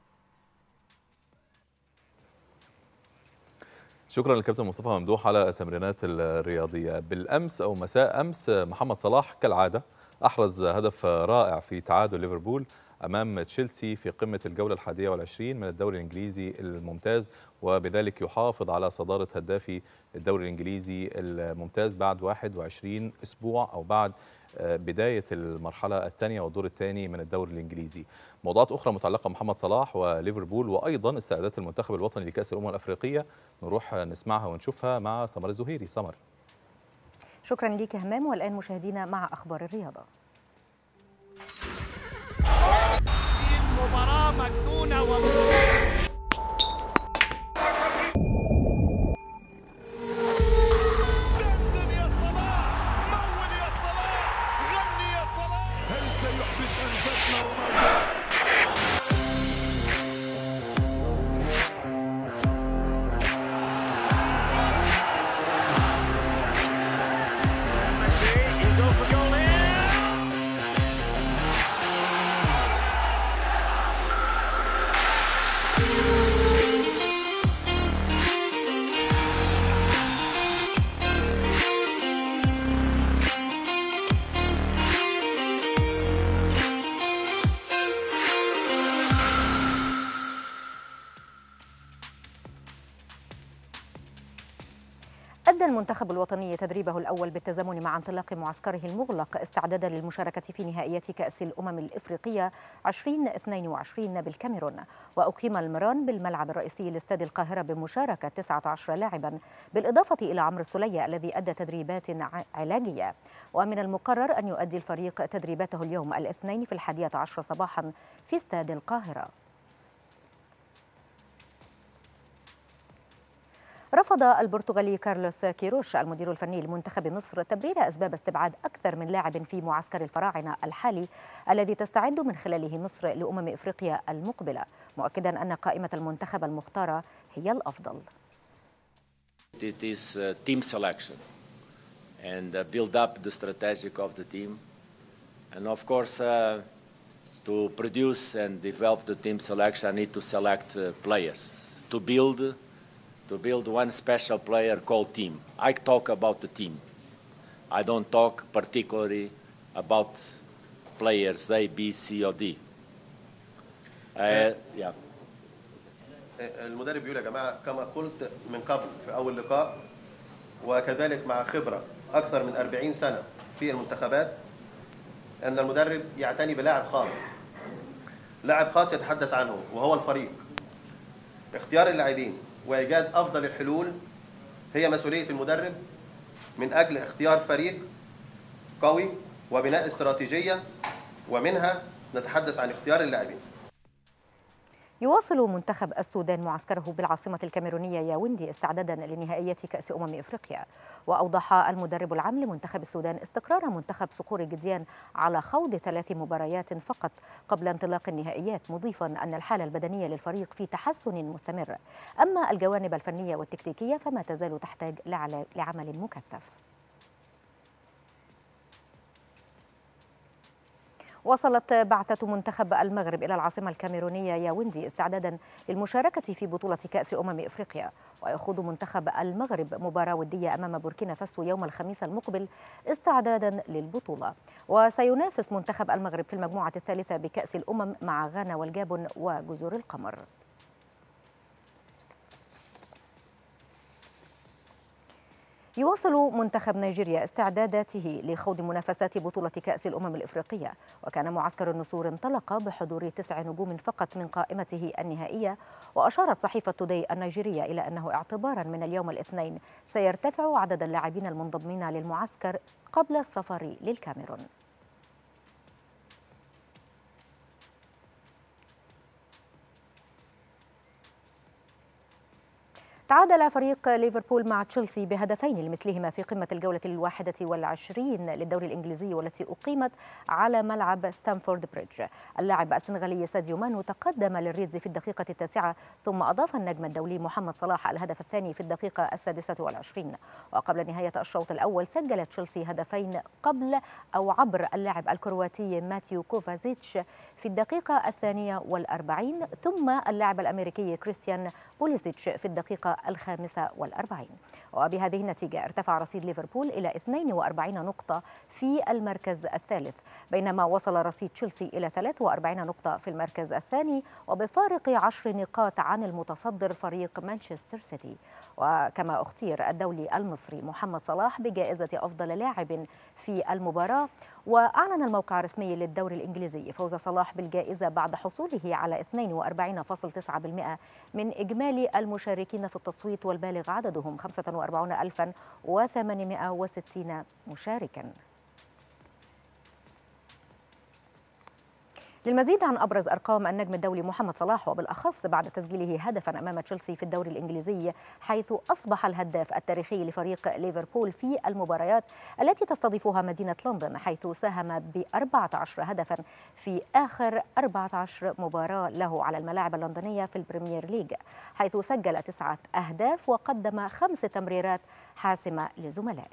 شكرا للكابتن مصطفى ممدوح على التمرينات الرياضيه. بالامس او مساء امس محمد صلاح كالعاده احرز هدف رائع في تعادل ليفربول امام تشيلسي في قمه الجوله ال21 من الدوري الانجليزي الممتاز، وبذلك يحافظ على صداره هدافي الدوري الانجليزي الممتاز بعد 21 اسبوع او بعد بدايه المرحله الثانيه والدور الثاني من الدوري الانجليزي. موضوعات اخرى متعلقه بمحمد صلاح وليفربول وايضا استعدادات المنتخب الوطني لكاس الامم الافريقيه نروح نسمعها ونشوفها مع سمر الزهيري. سمر. شكرا ليك يا همام. والان مشاهدينا مع اخبار الرياضه. مباراة مجنونة ومثيرة. دندن يا صلاح، مول يا صلاح، غني يا صلاح. هل سيحبس أنفاسنا رونالدو؟ أدى المنتخب الوطني تدريبه الأول بالتزامن مع انطلاق معسكره المغلق استعدادا للمشاركة في نهائيات كأس الأمم الإفريقية 2022 بالكاميرون. وأقيم المران بالملعب الرئيسي لاستاد القاهرة بمشاركة 19 لاعبا بالإضافة إلى عمرو السولية الذي أدى تدريبات علاجية. ومن المقرر أن يؤدي الفريق تدريباته اليوم الاثنين في 11 صباحا في استاد القاهرة. رفض البرتغالي كارلوس كيروش المدير الفني لمنتخب مصر تبرير أسباب استبعاد أكثر من لاعب في معسكر الفراعنة الحالي الذي تستعد من خلاله مصر لأمم إفريقيا المقبلة، مؤكدا أن قائمة المنتخب المختارة هي الأفضل. It is team selection and build up the strategy of the team, and of course to produce and develop the team selection I need to select players to build one special player called team. I talk about the team. I don't talk particularly about players A, B, C or D. Yeah. المدرب بيقول يا جماعة كما قلت من قبل في أول لقاء وكذلك مع خبرة أكثر من 40 سنة في المنتخبات أن المدرب يعتني بلاعب خاص. لاعب خاص يتحدث عنه وهو الفريق. اختيار اللاعبين وإيجاد أفضل الحلول هي مسؤولية المدرب من أجل اختيار فريق قوي وبناء استراتيجية، ومنها نتحدث عن اختيار اللاعبين. يواصل منتخب السودان معسكره بالعاصمة الكاميرونية ياوندي استعدادا لنهائيات كأس إفريقيا. وأوضح المدرب العام لمنتخب السودان استقرار منتخب صقور الجديان على خوض 3 مباريات فقط قبل انطلاق النهائيات، مضيفا أن الحالة البدنية للفريق في تحسن مستمر، أما الجوانب الفنية والتكتيكية فما تزال تحتاج لعمل مكثف. وصلت بعثة منتخب المغرب إلى العاصمة الكاميرونية ياوندي استعدادا للمشاركة في بطولة كأس إفريقيا. ويخوض منتخب المغرب مباراة ودية أمام بوركينا فاسو يوم الخميس المقبل استعدادا للبطولة. وسينافس منتخب المغرب في المجموعة الثالثة بكأس الأمم مع غانا والجابون وجزر القمر. يواصل منتخب نيجيريا استعداداته لخوض منافسات بطولة كأس الأمم الإفريقية، وكان معسكر النسور انطلق بحضور 9 نجوم فقط من قائمته النهائية. وأشارت صحيفة توداي النيجيرية إلى أنه اعتبارا من اليوم الاثنين سيرتفع عدد اللاعبين المنضمين للمعسكر قبل السفر للكاميرون. تعادل فريق ليفربول مع تشيلسي بهدفين لمثلهما في قمة الجولة 21 للدوري الإنجليزي والتي أقيمت على ملعب ستامفورد بريدج. اللاعب السنغالي ساديو مانو تقدم للريدز في الدقيقة 9 ثم أضاف النجم الدولي محمد صلاح الهدف الثاني في الدقيقة 26. وقبل نهاية الشوط الأول سجل تشيلسي هدفين قبل أو عبر اللاعب الكرواتي ماتيو كوفازيتش في الدقيقة 42 ثم اللاعب الأمريكي كريستيان بوليسيتش في الدقيقة 45. وبهذه النتيجة ارتفع رصيد ليفربول إلى 42 نقطة في المركز الثالث، بينما وصل رصيد تشيلسي إلى 43 نقطة في المركز الثاني وبفارق 10 نقاط عن المتصدر فريق مانشستر سيتي. وكما اختير الدولي المصري محمد صلاح بجائزة أفضل لاعب في المباراة. وأعلن الموقع الرسمي للدوري الإنجليزي فوز صلاح بالجائزة بعد حصوله على 42.9% من إجمالي المشاركين في التصويت، والبالغ عددهم 45,860 مشاركاً. للمزيد عن أبرز أرقام النجم الدولي محمد صلاح وبالأخص بعد تسجيله هدفا أمام تشيلسي في الدوري الإنجليزي، حيث أصبح الهداف التاريخي لفريق ليفربول في المباريات التي تستضيفها مدينة لندن، حيث ساهم ب14 هدفا في آخر 14 مباراة له على الملاعب اللندنية في البريمير ليج، حيث سجل 9 أهداف وقدم 5 تمريرات حاسمة لزملائه.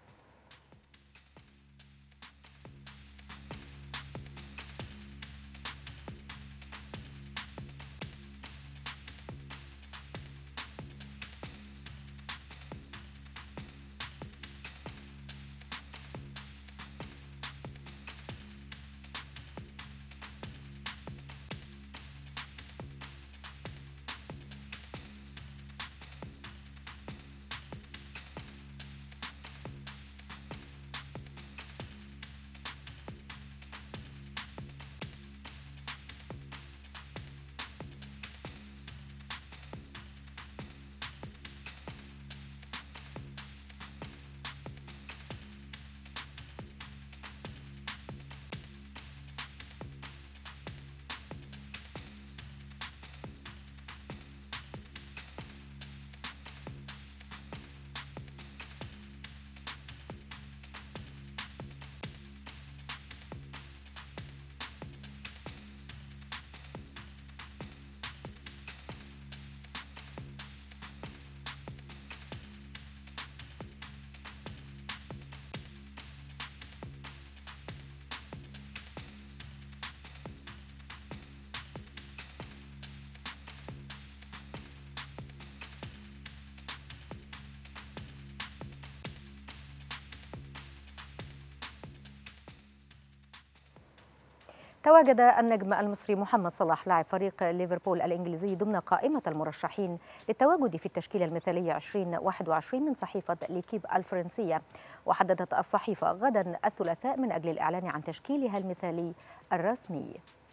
تواجد النجم المصري محمد صلاح لاعب فريق ليفربول الإنجليزي ضمن قائمة المرشحين للتواجد في التشكيلة المثالية 2021 من صحيفة ليكيب الفرنسية. وحددت الصحيفة غدا الثلاثاء من أجل الإعلان عن تشكيلها المثالي الرسمي.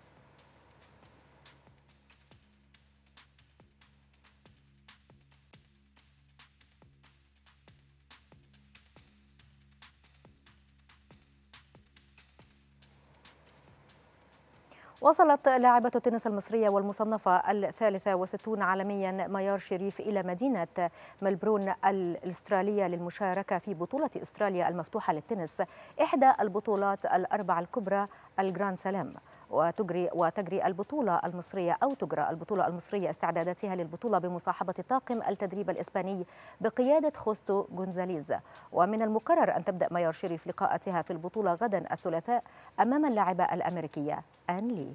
وصلت لاعبة التنس المصرية والمصنفة 63 عالميا ميار شريف إلى مدينة ملبورن الأسترالية للمشاركة في بطولة أستراليا المفتوحة للتنس، إحدى البطولات الأربع الكبرى الجراند سلام. وتجري البطولة المصرية استعداداتها للبطولة بمصاحبة طاقم التدريب الإسباني بقيادة خوستو غونزاليز. ومن المقرر أن تبدأ ميار شريف لقاءاتها في البطولة غدا الثلاثاء أمام اللاعبة الأمريكية آن لي.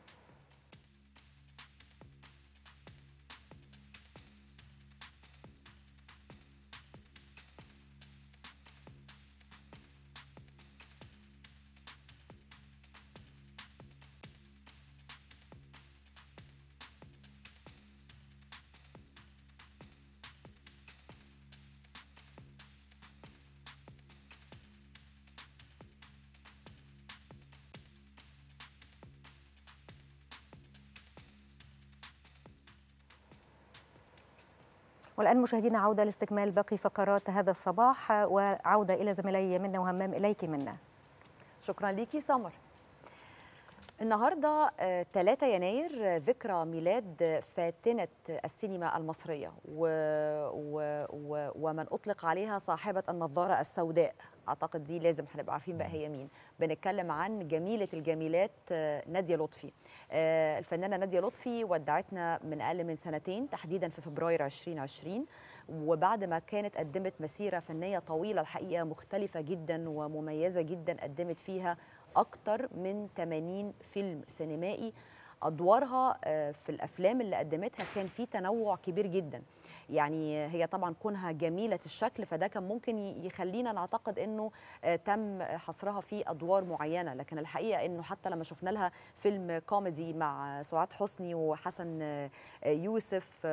والآن مشاهدينا عودة لاستكمال باقي فقرات هذا الصباح، وعودة إلى زميلي منى وهمام. إليك منى. شكرا ليكي سمر. النهارده 3 يناير ذكرى ميلاد فاتنة السينما المصرية ومن أطلق عليها صاحبة النظارة السوداء. أعتقد دي لازم هنبقى عارفين بقى هي مين. بنتكلم عن جميلة الجميلات نادية لطفي. الفنانة نادية لطفي ودعتنا من أقل من سنتين، تحديدا في فبراير 2020، وبعد ما كانت قدمت مسيرة فنية طويلة الحقيقة مختلفة جدا ومميزة جدا، قدمت فيها أكتر من 80 فيلم سينمائي. أدوارها في الأفلام اللي قدمتها كان في تنوع كبير جدا. يعني هي طبعا كونها جميلة الشكل فده كان ممكن يخلينا نعتقد أنه تم حصرها في أدوار معينة، لكن الحقيقة أنه حتى لما شفنا لها فيلم كوميدي مع سعاد حسني وحسن يوسف،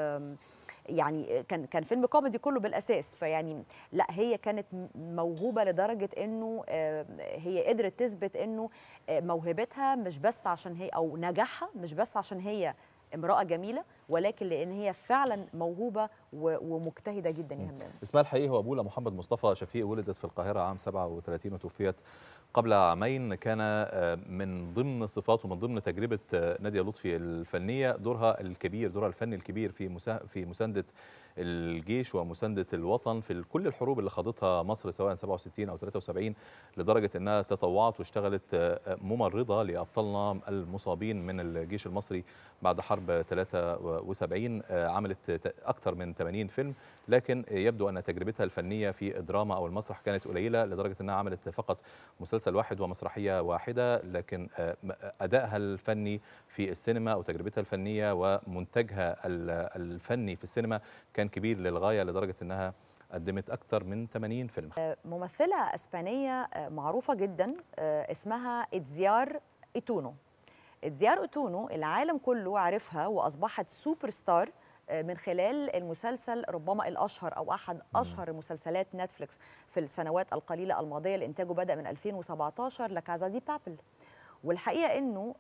يعني كان فيلم كوميدي كله بالاساس، فيعني لا هي كانت موهوبه لدرجه انه هي قدرت تثبت انه موهبتها مش بس عشان هي، او نجاحها مش بس عشان هي امرأة جميلة، ولكن لأن هي فعلا موهوبة ومجتهدة جدا يا همام. اسمها الحقيقي هو أبولا محمد مصطفى شفيق، ولدت في القاهرة عام 37 وتوفيت قبل عامين. كان من ضمن صفات ومن ضمن تجربة نادية لطفي الفنية دورها الكبير، دورها الفني الكبير في مساندة الجيش ومساندة الوطن في كل الحروب اللي خاضتها مصر سواء 67 أو 73، لدرجة أنها تطوعت واشتغلت ممرضة لأبطالنا المصابين من الجيش المصري بعد حرب 73. عملت أكثر من 80 فيلم، لكن يبدو أن تجربتها الفنية في الدراما أو المسرح كانت قليلة لدرجة أنها عملت فقط مسلسل واحد ومسرحية واحدة، لكن أدائها الفني في السينما أو تجربتها الفنية ومنتجها الفني في السينما كان كبير للغاية، لدرجة أنها قدمت أكثر من 80 فيلم. ممثلة أسبانية معروفة جدا اسمها إتزيار إتونو. إتزيار إتونو العالم كله عرفها وأصبحت سوبر ستار من خلال المسلسل ربما الأشهر أو أحد أشهر مسلسلات نتفليكس في السنوات القليلة الماضية اللي إنتاجه بدأ من 2017، لا كازا دي بابل. والحقيقة إنه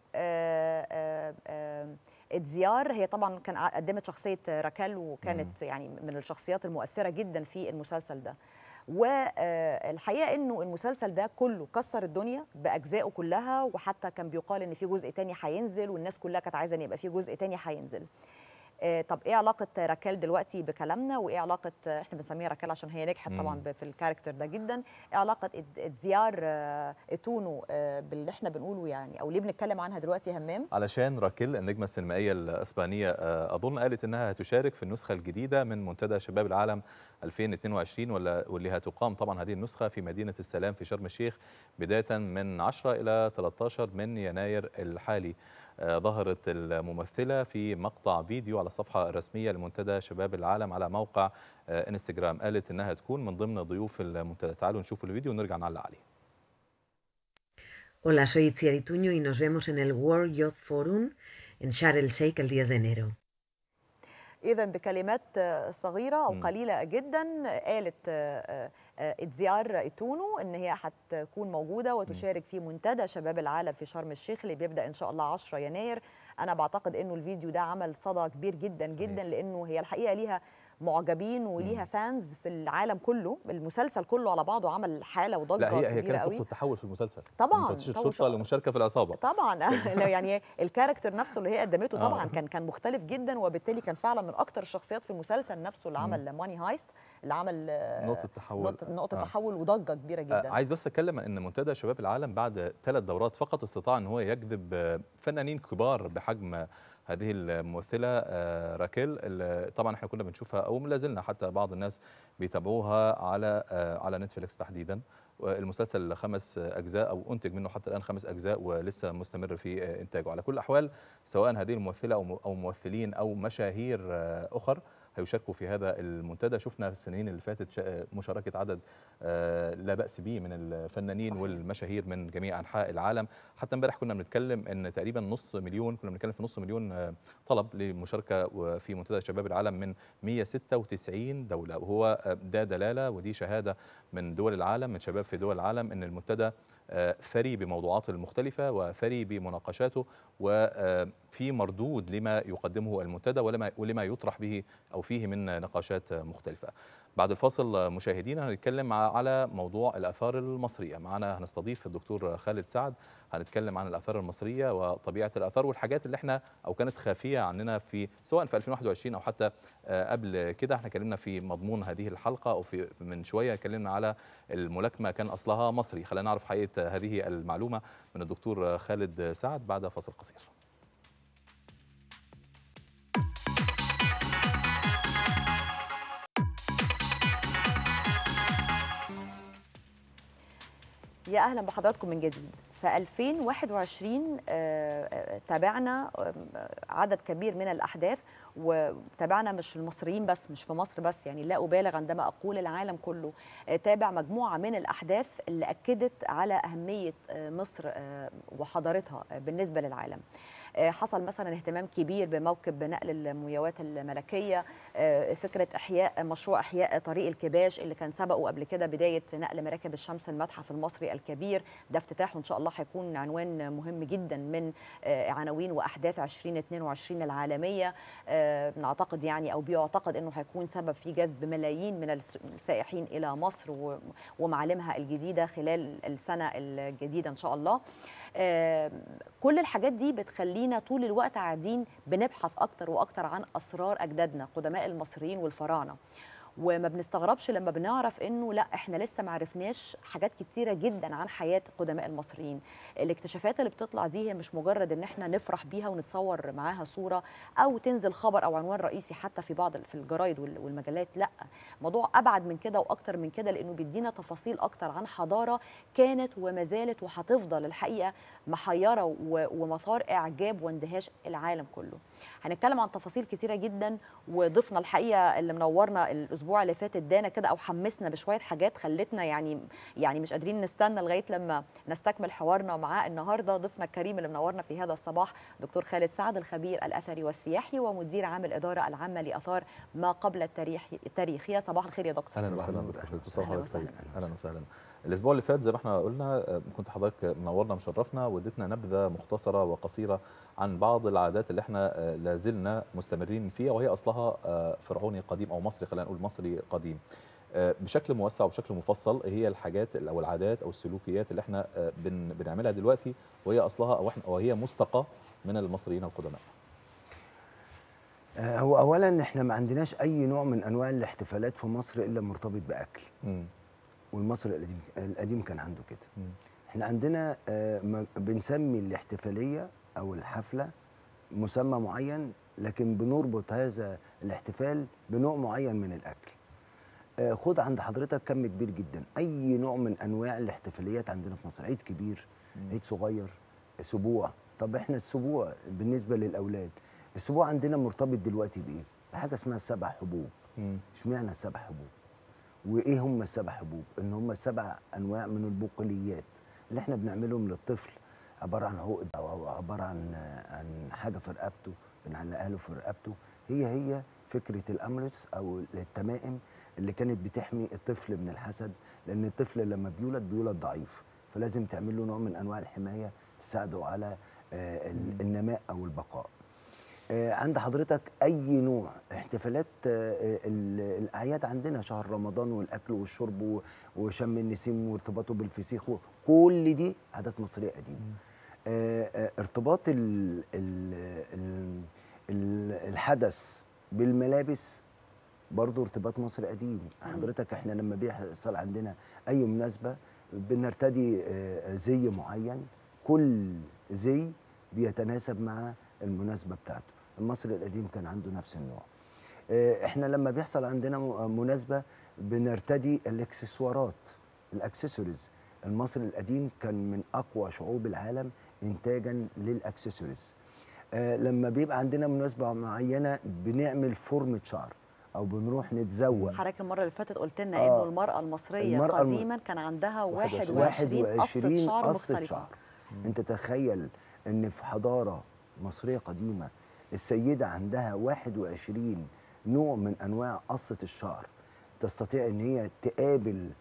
إتزيار هي طبعا كان قدمت شخصية راكال، وكانت يعني من الشخصيات المؤثرة جدا في المسلسل ده. والحقيقة إنه المسلسل ده كله كسر الدنيا بأجزائه كلها، وحتى كان بيقال إن في جزء تاني هينزل، والناس كلها كانت عايزة إن يبقى في جزء تاني هينزل. طب ايه علاقه راكال دلوقتي بكلامنا، وايه علاقه احنا بنسميها راكال عشان هي نجحت طبعا في الكاركتر ده جدا، ايه علاقه إتزيار إتونو باللي احنا بنقوله يعني، او ليه بنتكلم عنها دلوقتي يا همام؟ علشان راكيل النجمه السينمائيه الاسبانيه اظن قالت انها هتشارك في النسخه الجديده من منتدى شباب العالم 2022، واللي هتقام طبعا هذه النسخه في مدينه السلام في شرم الشيخ بدايه من 10 الى 13 من يناير الحالي. ظهرت الممثلة في مقطع فيديو على الصفحة الرسمية لمنتدى شباب العالم على موقع انستجرام، قالت انها تكون من ضمن ضيوف المنتدى. تعالوا نشوف الفيديو ونرجع نعلق عليه. Hola, soy Itziar Ituño y nos vemos en el World Youth Forum en Sharm el Sheikh el 10 de enero. إذا بكلمات صغيرة أو قليلة جدا قالت إتزيار إتونو إن هي هتكون موجودة وتشارك في منتدى شباب العالم في شرم الشيخ اللي بيبدأ إن شاء الله 10 يناير. أنا بعتقد إنه الفيديو ده عمل صدى كبير جدا جدا، لأنه هي الحقيقة ليها معجبين وليها فانز في العالم كله. المسلسل كله على بعضه عمل حالة وضجة كبيرة قوي. لا هي كانت نقطة تحول في المسلسل طبعا، من فتشة الشرطة لمشاركة في العصابة طبعا. يعني الكاركتر نفسه اللي هي قدمته طبعا كان مختلف جدا، وبالتالي كان فعلا من أكتر الشخصيات في المسلسل نفسه اللي عمل ماني هايست، اللي عمل نقطة تحول وضجة كبيرة جدا. عايز بس أتكلم أن منتدى شباب العالم بعد 3 دورات فقط استطاع أن هو يجذب فنانين كبار بحجم هذه الممثلة راكيل. طبعا احنا كنا بنشوفها او لا زلنا حتى بعض الناس بيتابعوها على نتفليكس تحديدا. المسلسل 5 أجزاء او انتج منه حتى الان 5 أجزاء ولسه مستمر في انتاجه. على كل الاحوال سواء هذه الممثلة او ممثلين او مشاهير اخر هيشاركوا في هذا المنتدى. شفنا في السنين اللي فاتت مشاركة عدد لا بأس به من الفنانين والمشاهير من جميع أنحاء العالم. حتى امبارح كنا بنتكلم ان تقريبا نص مليون، كنا بنتكلم في نص مليون طلب للمشاركة في منتدى شباب العالم من 196 دولة، وهو ده دلالة ودي شهادة من دول العالم، من شباب في دول العالم، ان المنتدى ثري بموضوعاته المختلفة وثري بمناقشاته وفي مردود لما يقدمه المنتدى ولما يطرح به أو فيه من نقاشات مختلفة. بعد الفاصل مشاهدينا هنتكلم على موضوع الآثار المصرية. معنا هنستضيف الدكتور خالد سعد، هنتكلم عن الآثار المصرية وطبيعة الآثار والحاجات اللي احنا أو كانت خافية عننا في سواء في 2021 أو حتى قبل كده. احنا اتكلمنا في مضمون هذه الحلقة أو في من شوية اتكلمنا على الملاكمة كان أصلها مصري. خلينا نعرف حقيقة هذه المعلومة من الدكتور خالد سعد بعد فاصل قصير. يا أهلا بحضراتكم من جديد. في 2021 تابعنا عدد كبير من الأحداث، وتابعنا مش المصريين بس، مش في مصر بس، يعني لا أبالغ عندما أقول العالم كله تابع مجموعة من الأحداث اللي أكدت على أهمية مصر وحضارتها بالنسبة للعالم. حصل مثلا اهتمام كبير بموكب نقل المومياوات الملكيه، فكره احياء مشروع احياء طريق الكباش اللي كان سبقه قبل كده بدايه نقل مراكب الشمس المتحف المصري الكبير، ده افتتاحه ان شاء الله هيكون عنوان مهم جدا من عناوين واحداث 2022 العالميه. نعتقد يعني او بيعتقد انه هيكون سبب في جذب ملايين من السائحين الى مصر ومعالمها الجديده خلال السنه الجديده ان شاء الله. كل الحاجات دي بتخلينا طول الوقت قاعدين بنبحث أكتر وأكتر عن أسرار أجدادنا قدماء المصريين والفراعنة، وما بنستغربش لما بنعرف انه لا احنا لسه ما عرفناش حاجات كتيره جدا عن حياه قدماء المصريين. الاكتشافات اللي بتطلع دي هي مش مجرد ان احنا نفرح بيها ونتصور معاها صوره او تنزل خبر او عنوان رئيسي حتى في الجرايد والمجلات، لا، موضوع ابعد من كده واكتر من كده، لانه بيدينا تفاصيل اكتر عن حضاره كانت وما زالت وهتفضل الحقيقه محيره ومثار اعجاب واندهاش العالم كله. هنتكلم عن تفاصيل كتيره جدا، وضيفنا الحقيقه اللي منورنا الاسبوع اللي فات ادانا كده او حمسنا بشويه حاجات خلتنا يعني مش قادرين نستنى لغايه لما نستكمل حوارنا معاه. النهارده ضيفنا الكريم اللي منورنا في هذا الصباح دكتور خالد سعد، الخبير الاثري والسياحي ومدير عام الاداره العامه لاثار ما قبل التاريخ. يا صباح الخير يا دكتور. اهلا وسهلا دكتور. اهلا وسهلا. الاسبوع اللي فات زي ما احنا قلنا كنت حضرتك منورنا مشرفنا واديتنا نبذه مختصره وقصيره عن بعض العادات اللي احنا لازلنا مستمرين فيها، وهي اصلها فرعوني قديم او مصري، خلينا نقول مصري قديم. بشكل موسع وبشكل مفصل هي الحاجات او العادات او السلوكيات اللي احنا بنعملها دلوقتي وهي اصلها او هي مستقى من المصريين القدماء. هو اولا احنا ما عندناش اي نوع من انواع الاحتفالات في مصر الا مرتبط باكل. والمصري القديم كان عنده كده. احنا عندنا بنسمي الاحتفاليه او الحفله مسمى معين، لكن بنربط هذا الاحتفال بنوع معين من الاكل. خد عند حضرتك كم كبير جدا، اي نوع من انواع الاحتفاليات عندنا في مصر، عيد كبير، عيد صغير، سبوع. طب احنا السبوع بالنسبه للاولاد، السبوع عندنا مرتبط دلوقتي بايه؟ بحاجه اسمها السبع حبوب. اشمعنى السبع حبوب؟ وايه هم السبع حبوب؟ ان هم 7 انواع من البقوليات اللي احنا بنعملهم للطفل، عباره عن عقد او عباره عن حاجه في رقبته بنعلقها له في رقبته. هي فكره الامولتس او التمائم اللي كانت بتحمي الطفل من الحسد، لان الطفل لما بيولد ضعيف، فلازم تعمل له نوع من انواع الحمايه تساعده على النماء او البقاء. عند حضرتك اي نوع احتفالات الاعياد عندنا، شهر رمضان والاكل والشرب وشم النسيم وارتباطه بالفسيخ، كل دي عادات مصريه قديمه. ارتباط الحدث بالملابس برضه ارتباط مصري قديم. حضرتك احنا لما بيحصل عندنا اي مناسبه بنرتدي زي معين، كل زي بيتناسب مع المناسبه بتاعته. المصري القديم كان عنده نفس النوع. احنا لما بيحصل عندنا مناسبه بنرتدي الاكسسوارات، الاكسسوارز. المصري القديم كان من اقوى شعوب العالم انتاجا للاكسسوارز. لما بيبقى عندنا مناسبه معينه بنعمل فورمه شعر او بنروح نتزوج. حضرتك المره اللي فاتت قلت لنا انه المراه المصريه قديما كان عندها 21 قصه شعر مختلفه. انت تخيل ان في حضاره مصريه قديمه السيده عندها 21 نوع من انواع قصه الشعر، تستطيع ان هي تقابل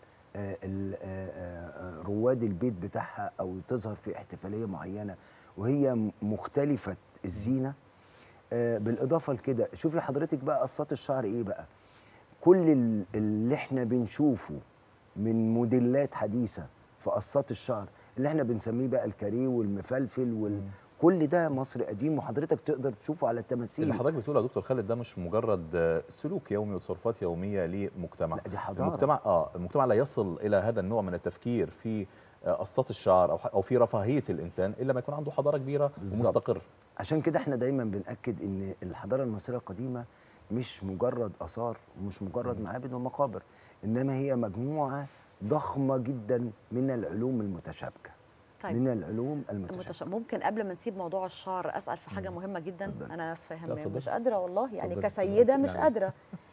رواد البيت بتاعها او تظهر في احتفاليه معينه وهي مختلفه الزينه. بالاضافه لكده شوفي حضرتك بقى قصات الشعر ايه بقى، كل اللي احنا بنشوفه من موديلات حديثه في قصات الشعر اللي احنا بنسميه بقى الكاريه والمفلفل كل ده مصري قديم، وحضرتك تقدر تشوفه على التماثيل. اللي حضرتك بتقوله يا دكتور خالد ده مش مجرد سلوك يومي وتصرفات يوميه لمجتمع، لا دي حضاره. المجتمع لا يصل الى هذا النوع من التفكير في قصات الشعر او في رفاهيه الانسان الا ما يكون عنده حضاره كبيره ومستقره. عشان كده احنا دايما بنأكد ان الحضاره المصريه القديمه مش مجرد اثار ومش مجرد معابد ومقابر، انما هي مجموعه ضخمه جدا من العلوم المتشابكه. طيب. من العلوم المتشابكه. ممكن قبل ما نسيب موضوع الشعر اسال في حاجه مهمه جدا. فضل. انا اسفه يا همام مش قادره والله، يعني كسيده مش قادره.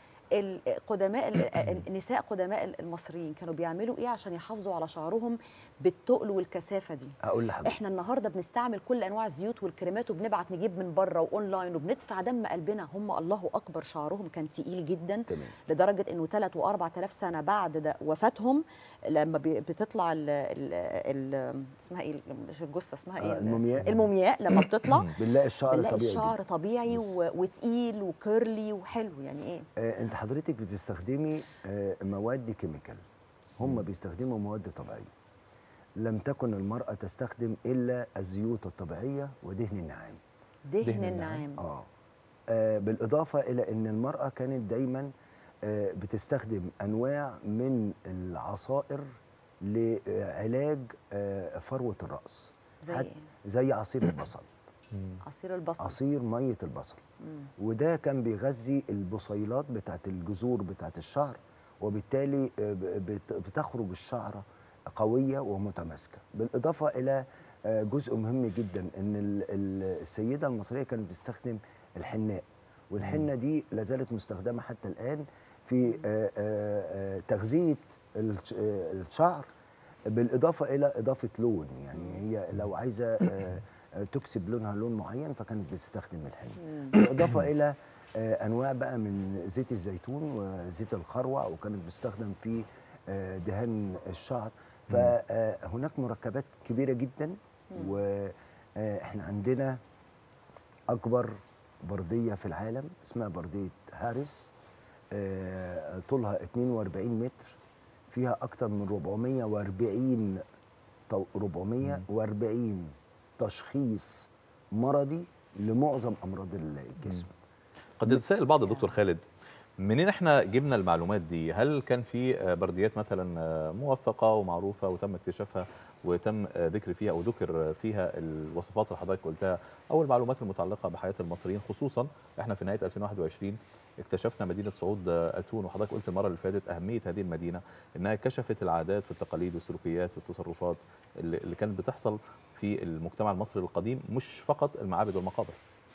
النساء قدماء المصريين كانوا بيعملوا ايه عشان يحافظوا على شعرهم بالتقل والكثافه دي؟ اقول لحضرتك احنا النهارده بنستعمل كل انواع الزيوت والكريمات وبنبعت نجيب من بره واونلاين وبندفع دم قلبنا. هم الله اكبر شعرهم كان تقيل جدا. تمام. لدرجه انه 3 و4000 سنه بعد وفاتهم لما بتطلع اسمها ايه الجثه اسمها ايه؟ المومياء لما بتطلع بنلاقي الشعر طبيعي. الشعر طبيعي وتقيل وكيرلي وحلو. يعني ايه؟ انت حضرتك بتستخدمي مواد كيميكال، هم بيستخدموا مواد طبيعيه. لم تكن المرأة تستخدم إلا الزيوت الطبيعية ودهن النعام. دهن النعام. بالإضافة إلى أن المرأة كانت دايما بتستخدم أنواع من العصائر لعلاج فروة الرأس. زي عصير البصل. عصير البصل. عصير مية البصل. وده كان بيغذي البصيلات بتاعت الجذور بتاعت الشعر، وبالتالي بتخرج الشعرة قوية ومتماسكة. بالإضافة إلى جزء مهم جدا أن السيدة المصرية كانت بتستخدم الحناء، والحنة دي لازالت مستخدمة حتى الآن في تغذية الشعر، بالإضافة إلى إضافة لون. يعني هي لو عايزة تكسب لونها لون معين فكانت بتستخدم الحنة، بالإضافة إلى أنواع بقى من زيت الزيتون وزيت الخروع، وكانت بتستخدم في دهان الشعر. فهناك مركبات كبيرة جدا. وإحنا عندنا أكبر بردية في العالم اسمها بردية هاريس، طولها 42 متر، فيها أكثر من 440 تشخيص مرضي لمعظم أمراض الجسم. قد يتساءل بعض دكتور خالد منين احنا جبنا المعلومات دي؟ هل كان في برديات مثلا موثقه ومعروفه وتم اكتشافها وتم ذكر فيها او ذكر فيها الوصفات اللي حضرتك قلتها او المعلومات المتعلقه بحياه المصريين؟ خصوصا احنا في نهايه 2021 اكتشفنا مدينه صعود اتون، وحضرتك قلت المره اللي فاتت اهميه هذه المدينه انها كشفت العادات والتقاليد والسلوكيات والتصرفات اللي كانت بتحصل في المجتمع المصري القديم، مش فقط المعابد والمقابر.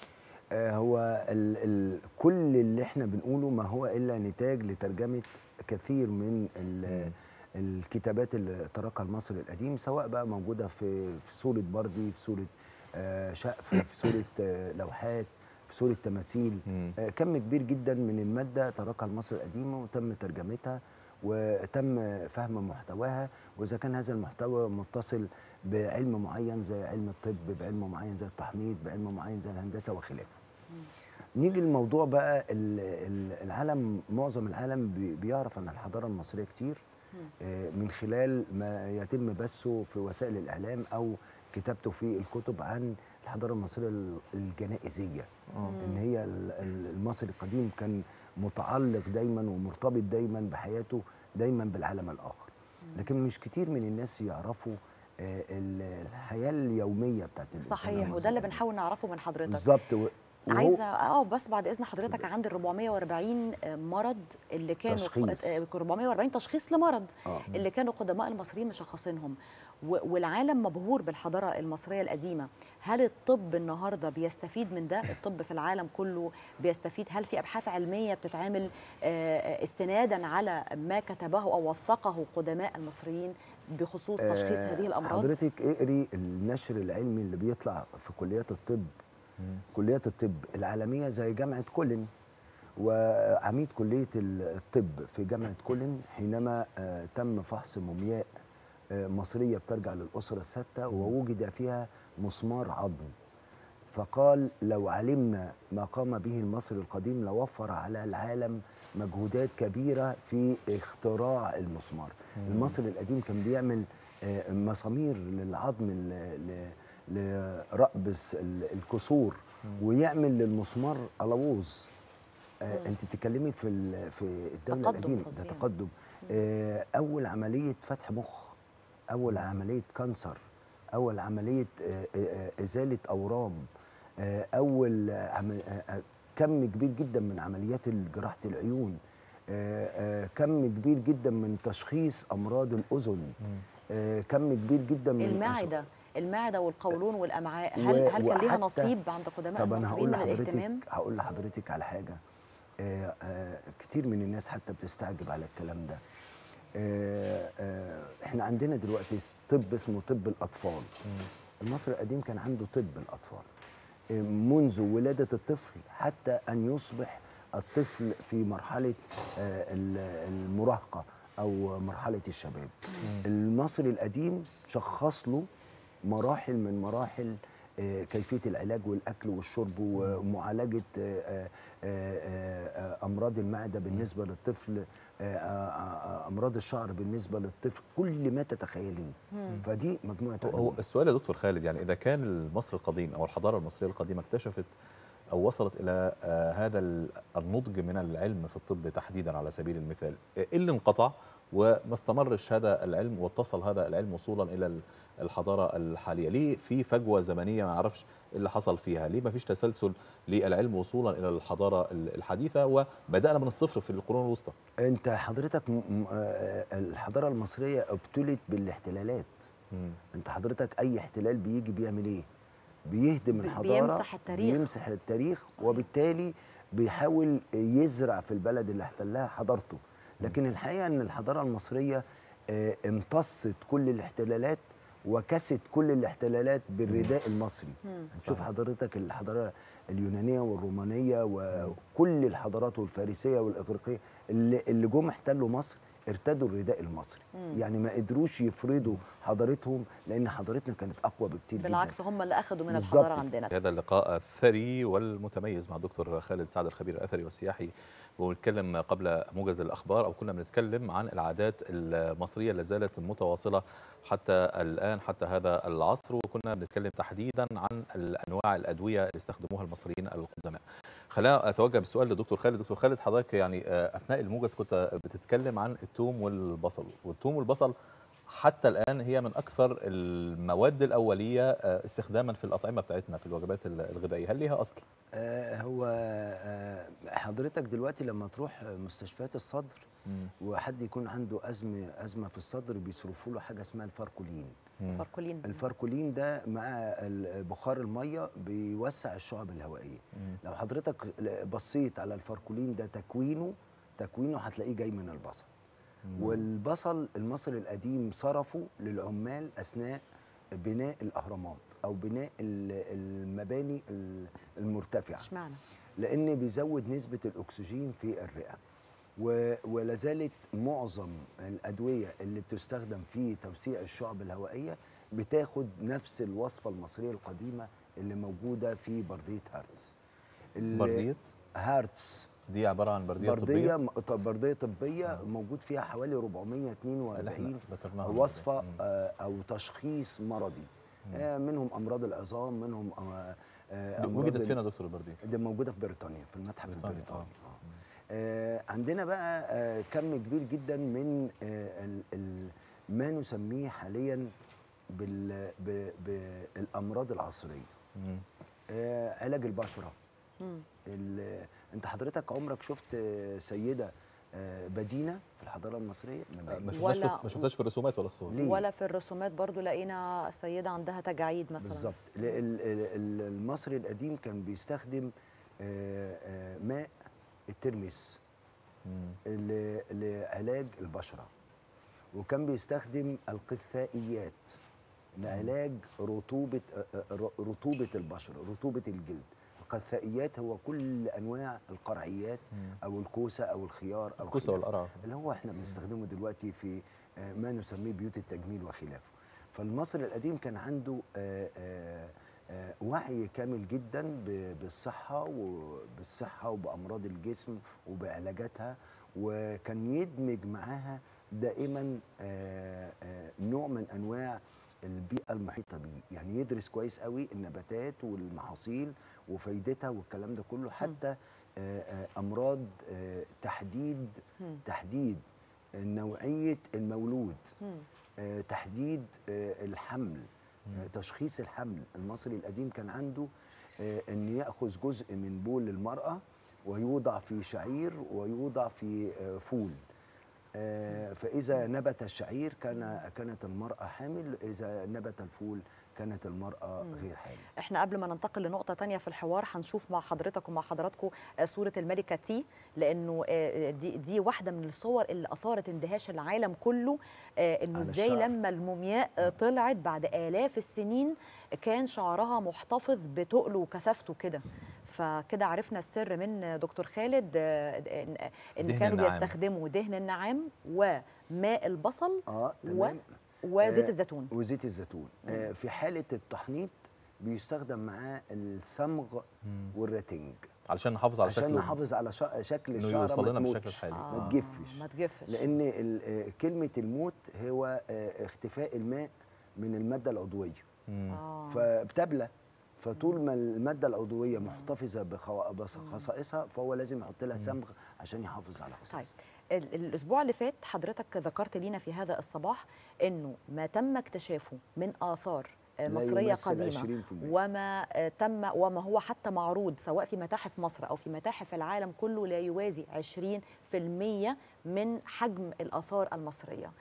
هو كل اللي احنا بنقوله ما هو الا نتاج لترجمه كثير من الكتابات اللي تركها المصري القديم، سواء بقى موجوده في صوره بردي، في صوره شقف، في صوره لوحات، في صوره تماثيل. كم كبير جدا من الماده تركها المصري القديم وتم ترجمتها وتم فهم محتواها، واذا كان هذا المحتوى متصل بعلم معين زي علم الطب، بعلم معين زي التحنيط، بعلم معين زي الهندسه وخلافه. نيجي للموضوع بقى، العالم، معظم العالم بيعرف عن الحضاره المصريه كتير من خلال ما يتم بثه في وسائل الاعلام او كتابته في الكتب عن الحضاره المصريه الجنائزيه. ان هي المصري القديم كان متعلق دايما ومرتبط دايما بحياته دايما بالعالم الاخر، لكن مش كتير من الناس يعرفوا الحياه اليوميه بتاعت الانسان. صحيح، وده اللي بنحاول نعرفه من حضرتك بالظبط. عايزه بس بعد اذن حضرتك عند ال 440 مرض اللي كانوا تشخيص. 440 تشخيص لمرض اللي كانوا قدماء المصريين مشخصينهم، والعالم مبهور بالحضاره المصريه القديمه. هل الطب النهارده بيستفيد من ده؟ الطب في العالم كله بيستفيد؟ هل في ابحاث علميه بتتعمل استنادا على ما كتبه او وثقه قدماء المصريين بخصوص تشخيص هذه الامراض؟ حضرتك اقري النشر العلمي اللي بيطلع في كليات الطب، كليات الطب العالمية زي جامعة كولن، وعميد كلية الطب في جامعة كولن حينما تم فحص مومياء مصرية بترجع للأسرة الستة ووجد فيها مسمار عظم. فقال لو علمنا ما قام به المصري القديم لوفر على العالم مجهودات كبيرة في اختراع المسمار. المصري القديم كان بيعمل مسامير للعظم لرأبس الكسور، ويعمل للمسمار ألووز. انت بتتكلمي في الدولة القديمة ده تقدم. أول عملية فتح مخ، أول عملية كانسر، أول عملية إزالة أورام، أول كم كبير جدا من عمليات جراحة العيون، كم كبير جدا من تشخيص أمراض الأذن، كم كبير جدا من المعدة والقولون والأمعاء. هل كان ليها نصيب عند قدماء المصريين من الاهتمام؟ هقول لحضرتك على حاجة. كتير من الناس حتى بتستعجب على الكلام ده. احنا عندنا دلوقتي طب اسمه طب الأطفال. المصري القديم كان عنده طب الأطفال منذ ولادة الطفل حتى أن يصبح الطفل في مرحلة المراهقة أو مرحلة الشباب. المصري القديم شخص له مراحل من مراحل كيفية العلاج والأكل والشرب ومعالجة أمراض المعدة بالنسبة للطفل، أمراض الشعر بالنسبة للطفل، كل ما تتخيليه. فدي مجموعة هو السؤال يا دكتور خالد، يعني إذا كان المصري القديم أو الحضارة المصرية القديمة اكتشفت أو وصلت إلى هذا النضج من العلم في الطب تحديدا على سبيل المثال، إيه اللي انقطع وما استمرش هذا العلم واتصل هذا العلم وصولا إلى الحضارة الحالية؟ ليه في فجوة زمنية ما نعرفش اللي حصل فيها؟ ليه ما فيش تسلسل للعلم وصولا إلى الحضارة الحديثة وبدأنا من الصفر في القرون الوسطى؟ أنت حضرتك الحضارة المصرية ابتلت بالاحتلالات. أنت حضرتك أي احتلال بيجي بيعمل إيه؟ بيهدم الحضارة، بيمسح التاريخ صحيح. وبالتالي بيحاول يزرع في البلد اللي احتلها حضارته. لكن الحقيقة أن الحضارة المصرية امتصت كل الاحتلالات وكست كل الاحتلالات بالرداء المصري. شوف حضرتك الحضارة اليونانية والرومانية وكل الحضارات والفارسية والإغريقية اللي جم احتلوا مصر ارتدوا الرداء المصري. يعني ما قدروش يفرضوا حضارتهم لأن حضارتنا كانت أقوى بكتير بالعكس جدا. هم اللي أخذوا من الحضارة عندنا. هذا اللقاء الثري والمتميز مع الدكتور خالد سعد الخبير الأثري والسياحي، ونتكلم قبل موجز الأخبار أو كنا بنتكلم عن العادات المصرية اللي زالت متواصلة حتى الآن حتى هذا العصر، وكنا بنتكلم تحديدا عن الأنواع الأدوية اللي استخدموها المصريين القدماء. خلينا أتوجه بالسؤال لدكتور خالد. دكتور خالد، حضرتك يعني أثناء الموجز كنت بتتكلم عن الثوم والبصل، والثوم والبصل حتى الآن هي من أكثر المواد الأولية استخداما في الأطعمة بتاعتنا في الوجبات الغذائية. هل ليها أصل؟ هو حضرتك دلوقتي لما تروح مستشفيات الصدر وحد يكون عنده أزمة في الصدر بيصرفوا له حاجة اسمها الفاركولين. الفاركولين ده مع بخار المية بيوسع الشعب الهوائية. لو حضرتك بصيت على الفاركولين ده تكوينه هتلاقيه جاي من البصل. والبصل المصري القديم صرفه للعمال أثناء بناء الأهرامات أو بناء المباني المرتفعة. اشمعنى؟ لأن بيزود نسبة الأكسجين في الرئة. ولازالت معظم الأدوية اللي بتستخدم في توسيع الشعب الهوائية بتاخد نفس الوصفة المصرية القديمة اللي موجودة في بردية هارتس. بردية؟ هارتس دي عبارة عن بردية طبية موجود فيها حوالي 442 وصفة أو تشخيص مرضي. منهم أمراض العظام، منهم وجدت فين يا دكتور البردية؟ دي موجودة في بريطانيا في المتحف البريطاني. عندنا بقى كم كبير جدا من ما نسميه حاليا بالأمراض العصرية. علاج البشرة. انت حضرتك عمرك شفت سيدة بدينة في الحضارة المصرية؟ ما شفتهاش في الرسومات ولا الصور؟ ولا في الرسومات برضو لقينا سيدة عندها تجاعيد مثلا. بالظبط. المصري القديم كان بيستخدم ماء الترمس لعلاج البشرة، وكان بيستخدم القثائيات لعلاج رطوبة البشرة، رطوبة الجلد. القثائيات هو كل انواع القرعيات او الكوسه او الخيار او الكوسه والقرع اللي هو احنا بنستخدمه دلوقتي في ما نسميه بيوت التجميل وخلافه. فالمصري القديم كان عنده وعي كامل جدا بالصحه وبامراض الجسم وبعلاجاتها، وكان يدمج معاها دائما نوع من انواع البيئه المحيطه بيه، يعني يدرس كويس قوي النباتات والمحاصيل وفايدتها والكلام ده كله، حتى امراض تحديد نوعيه المولود، تحديد الحمل، تشخيص الحمل. المصري القديم كان عنده ان ياخذ جزء من بول المراه ويوضع في شعير ويوضع في فول، فإذا نبت الشعير كانت المرأة حامل، إذا نبت الفول كانت المرأة غير حامل. احنا قبل ما ننتقل لنقطة تانية في الحوار هنشوف مع حضرتك ومع حضراتكم صورة الملكة تي، لأنه دي واحدة من الصور اللي أثارت اندهاش العالم كله، إنه إزاي لما المومياء طلعت بعد آلاف السنين كان شعرها محتفظ بتقله وكثافته كده. فكده عرفنا السر من دكتور خالد ان كانوا بيستخدموا دهن النعام وماء وزيت الزيتون. وزيت الزيتون. في حالة التحنيط بيستخدم معاه الصمغ والراتنج علشان نحافظ على شكل الشعر يوصل لنا بالشكل الحالي، ما تجفش. لأن كلمة الموت هو اختفاء الماء من المادة العضوية، فبتبلى. فطول ما الماده العضويه محتفظه بخصائصها فهو لازم يحط لها صمغ عشان يحافظ على خصائصها. طيب الاسبوع اللي فات حضرتك ذكرت لينا في هذا الصباح انه ما تم اكتشافه من آثار مصريه قديمه وما هو حتى معروض سواء في متاحف مصر او في متاحف العالم كله لا يوازي 20% من حجم الآثار المصريه.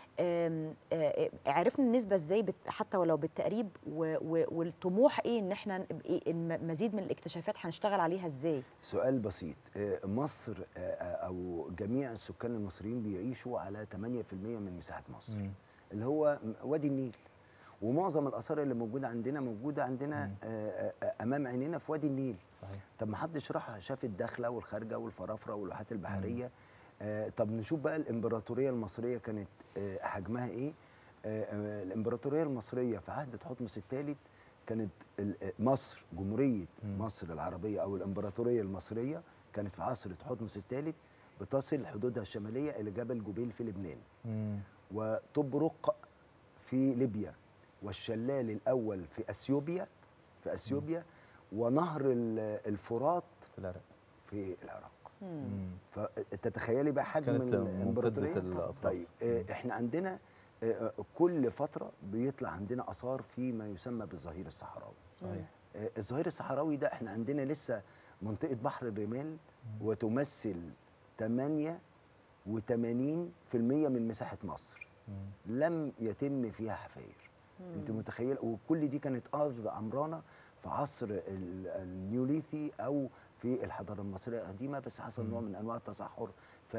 عرفنا النسبة ازاي حتى ولو بالتقريب، والطموح ايه ان احنا مزيد من الاكتشافات هنشتغل عليها ازاي؟ سؤال بسيط. مصر او جميع السكان المصريين بيعيشوا على 8% من مساحة مصر اللي هو وادي النيل، ومعظم الآثار اللي موجودة عندنا امام عينينا في وادي النيل. صحيح. طب ما حدش راح شاف الداخلة والخارجة والفرافرة والواحات البحرية. طب نشوف بقى الإمبراطورية المصرية كانت حجمها إيه؟ الإمبراطورية المصرية في عهد تحتمس الثالث كانت مصر، جمهورية مصر العربية أو الإمبراطورية المصرية كانت في عصر تحتمس الثالث بتصل حدودها الشمالية إلى جبل جبيل في لبنان، وطبرق في ليبيا، والشلال الأول في أثيوبيا، ونهر الفرات في العراق. فتتخيلي بقى حجم الامبراطوريه. طيب احنا عندنا كل فتره بيطلع عندنا اثار في ما يسمى بالظهير الصحراوي. صحيح. الظهير الصحراوي ده احنا عندنا لسه منطقه بحر الرمال وتمثل 88% من مساحه مصر لم يتم فيها حفاير. انت متخيل؟ وكل دي كانت ارض عمرانه في عصر النيوليثي او في الحضاره المصريه القديمه، بس حصل نوع من انواع التصحر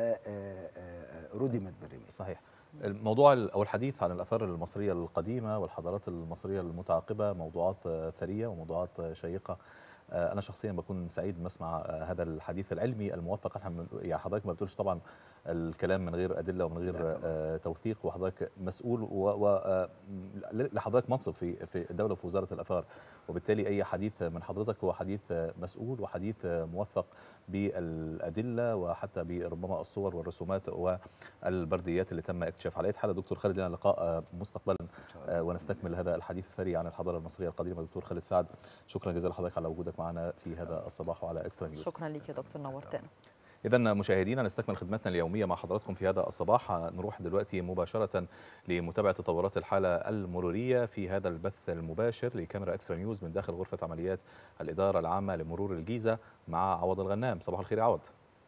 فردمت بالرمال. صحيح. الموضوع او الحديث عن الاثار المصريه القديمه والحضارات المصريه المتعاقبه موضوعات ثريه وموضوعات شيقه. انا شخصيا بكون سعيد لما اسمع هذا الحديث العلمي الموثق. احنا يعني حضرتك ما بتقولش طبعا الكلام من غير ادله ومن غير توثيق، وحضرتك مسؤول لحضرتك منصب في الدوله وفي وزاره الاثار، وبالتالي اي حديث من حضرتك هو حديث مسؤول وحديث موثق بالادله وحتى بربما الصور والرسومات والبرديات اللي تم اكتشافها. على اي حال دكتور خالد لنا لقاء مستقبلا ونستكمل هذا الحديث الثري عن الحضاره المصريه القديمه. دكتور خالد سعد، شكرا جزيلا لحضرتك على وجودك معنا في هذا الصباح وعلى اكسترا نيوز. شكرا لك يا دكتور، نورتنا. إذا مشاهدينا نستكمل خدمتنا اليومية مع حضراتكم في هذا الصباح. نروح دلوقتي مباشرة لمتابعة تطورات الحالة المرورية في هذا البث المباشر لكاميرا اكسترا نيوز من داخل غرفة عمليات الإدارة العامة لمرور الجيزة مع عوض الغنام. صباح الخير يا عوض.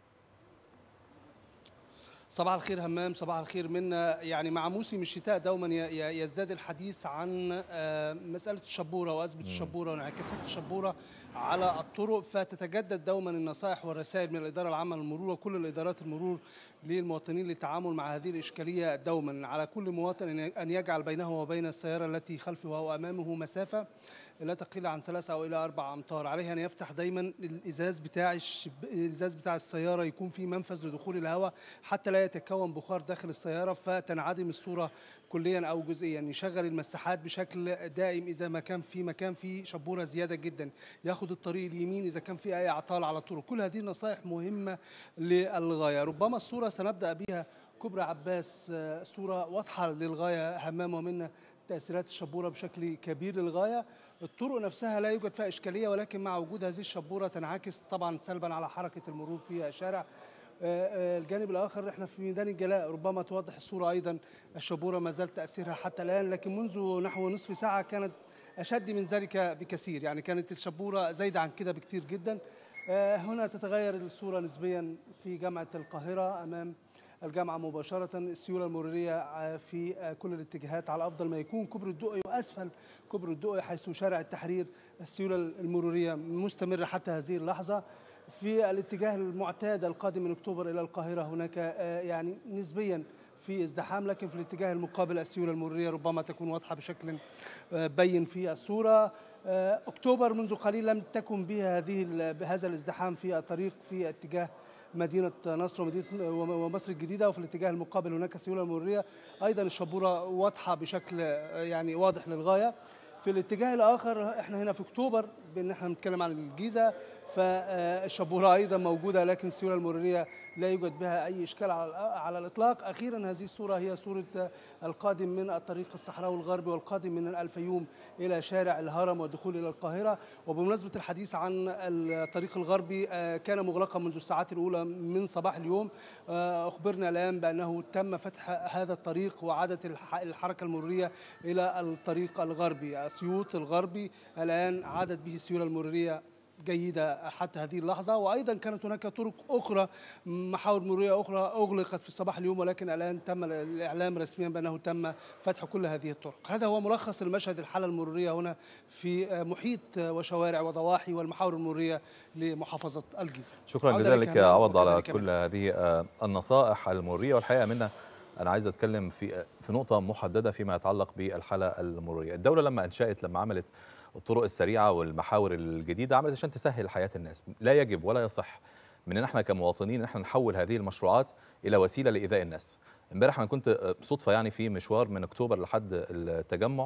صباح الخير همام، صباح الخير منا. يعني مع موسم الشتاء دوما يزداد الحديث عن مسألة الشبورة وأزمة الشبورة وانعكاسات الشبورة على الطرق، فتتجدد دوما النصائح والرسائل من الإدارة العامة للمرور وكل الإدارات المرور للمواطنين للتعامل مع هذه الإشكالية. دوما على كل مواطن أن يجعل بينه وبين السيارة التي خلفه أو أمامه مسافة لا تقل عن 3 أو إلى 4 أمتار. عليه أن يفتح دايما الإزاز بتاع السيارة، يكون في منفذ لدخول الهواء حتى لا لا يتكون بخار داخل السيارة فتنعدم الصورة كليا أو جزئيا. يشغل المساحات بشكل دائم إذا ما كان في مكان فيه شبورة زيادة جدا، ياخد الطريق اليمين إذا كان في أي أعطال على الطرق. كل هذه النصائح مهمة للغاية. ربما الصورة سنبدأ بها كبرى عباس، صورة واضحة للغاية همام ومنة تأثيرات الشبورة بشكل كبير للغاية. الطرق نفسها لا يوجد فيها إشكالية، ولكن مع وجود هذه الشبورة تنعكس طبعا سلبا على حركة المرور في الشارع. الجانب الآخر احنا في ميدان الجلاء، ربما توضح الصورة أيضا الشبورة ما زال تأثيرها حتى الآن، لكن منذ نحو نصف ساعة كانت أشد من ذلك بكثير، يعني كانت الشبورة زايدة عن كده بكثير جدا. هنا تتغير الصورة نسبيا في جامعة القاهرة أمام الجامعة مباشرة. السيولة المرورية في كل الاتجاهات على أفضل ما يكون. كوبري الدقي وأسفل كوبري الدقي حيث شارع التحرير السيولة المرورية مستمرة حتى هذه اللحظة. في الاتجاه المعتاد القادم من أكتوبر إلى القاهرة هناك يعني نسبيا في ازدحام، لكن في الاتجاه المقابل السيولة المرورية ربما تكون واضحة بشكل بين في الصورة. أكتوبر منذ قليل لم تكن بها بهذا الازدحام في الطريق في اتجاه مدينة نصر ومصر الجديدة، وفي الاتجاه المقابل هناك السيولة المرورية أيضا الشبورة واضحة بشكل يعني واضح للغاية. في الاتجاه الآخر احنا هنا في أكتوبر بأن احنا بنتكلم عن الجيزة، فالشبورة أيضا موجودة، لكن السيولة المرورية لا يوجد بها أي إشكال على الإطلاق. أخيرا هذه الصورة هي صورة القادم من الطريق الصحراوي الغربي والقادم من الفيوم إلى شارع الهرم والدخول إلى القاهرة. وبمناسبة الحديث عن الطريق الغربي، كان مغلقا منذ الساعات الأولى من صباح اليوم. أخبرنا الآن بأنه تم فتح هذا الطريق وعادت الحركة المرورية إلى الطريق الغربي أسيوط الغربي. الآن عادت به السيولة المرورية جيدة حتى هذه اللحظة. وأيضا كانت هناك طرق أخرى محاور مرورية أخرى أغلقت في صباح اليوم، ولكن الآن تم الإعلام رسميا بأنه تم فتح كل هذه الطرق. هذا هو ملخص المشهد الحالة المرورية هنا في محيط وشوارع وضواحي والمحاور المرورية لمحافظة الجيزة. شكرا جزيلا لك يا عوض على كل هذه النصائح المرورية. والحقيقة منا أنا عايز أتكلم في نقطة محددة فيما يتعلق بالحالة المرورية. الدولة لما عملت الطرق السريعة والمحاور الجديدة عملت عشان تسهل حياة الناس. لا يجب ولا يصح مننا احنا كمواطنين ان احنا نحول هذه المشروعات الى وسيلة لإيذاء الناس. امبارح انا كنت صدفة يعني في مشوار من اكتوبر لحد التجمع،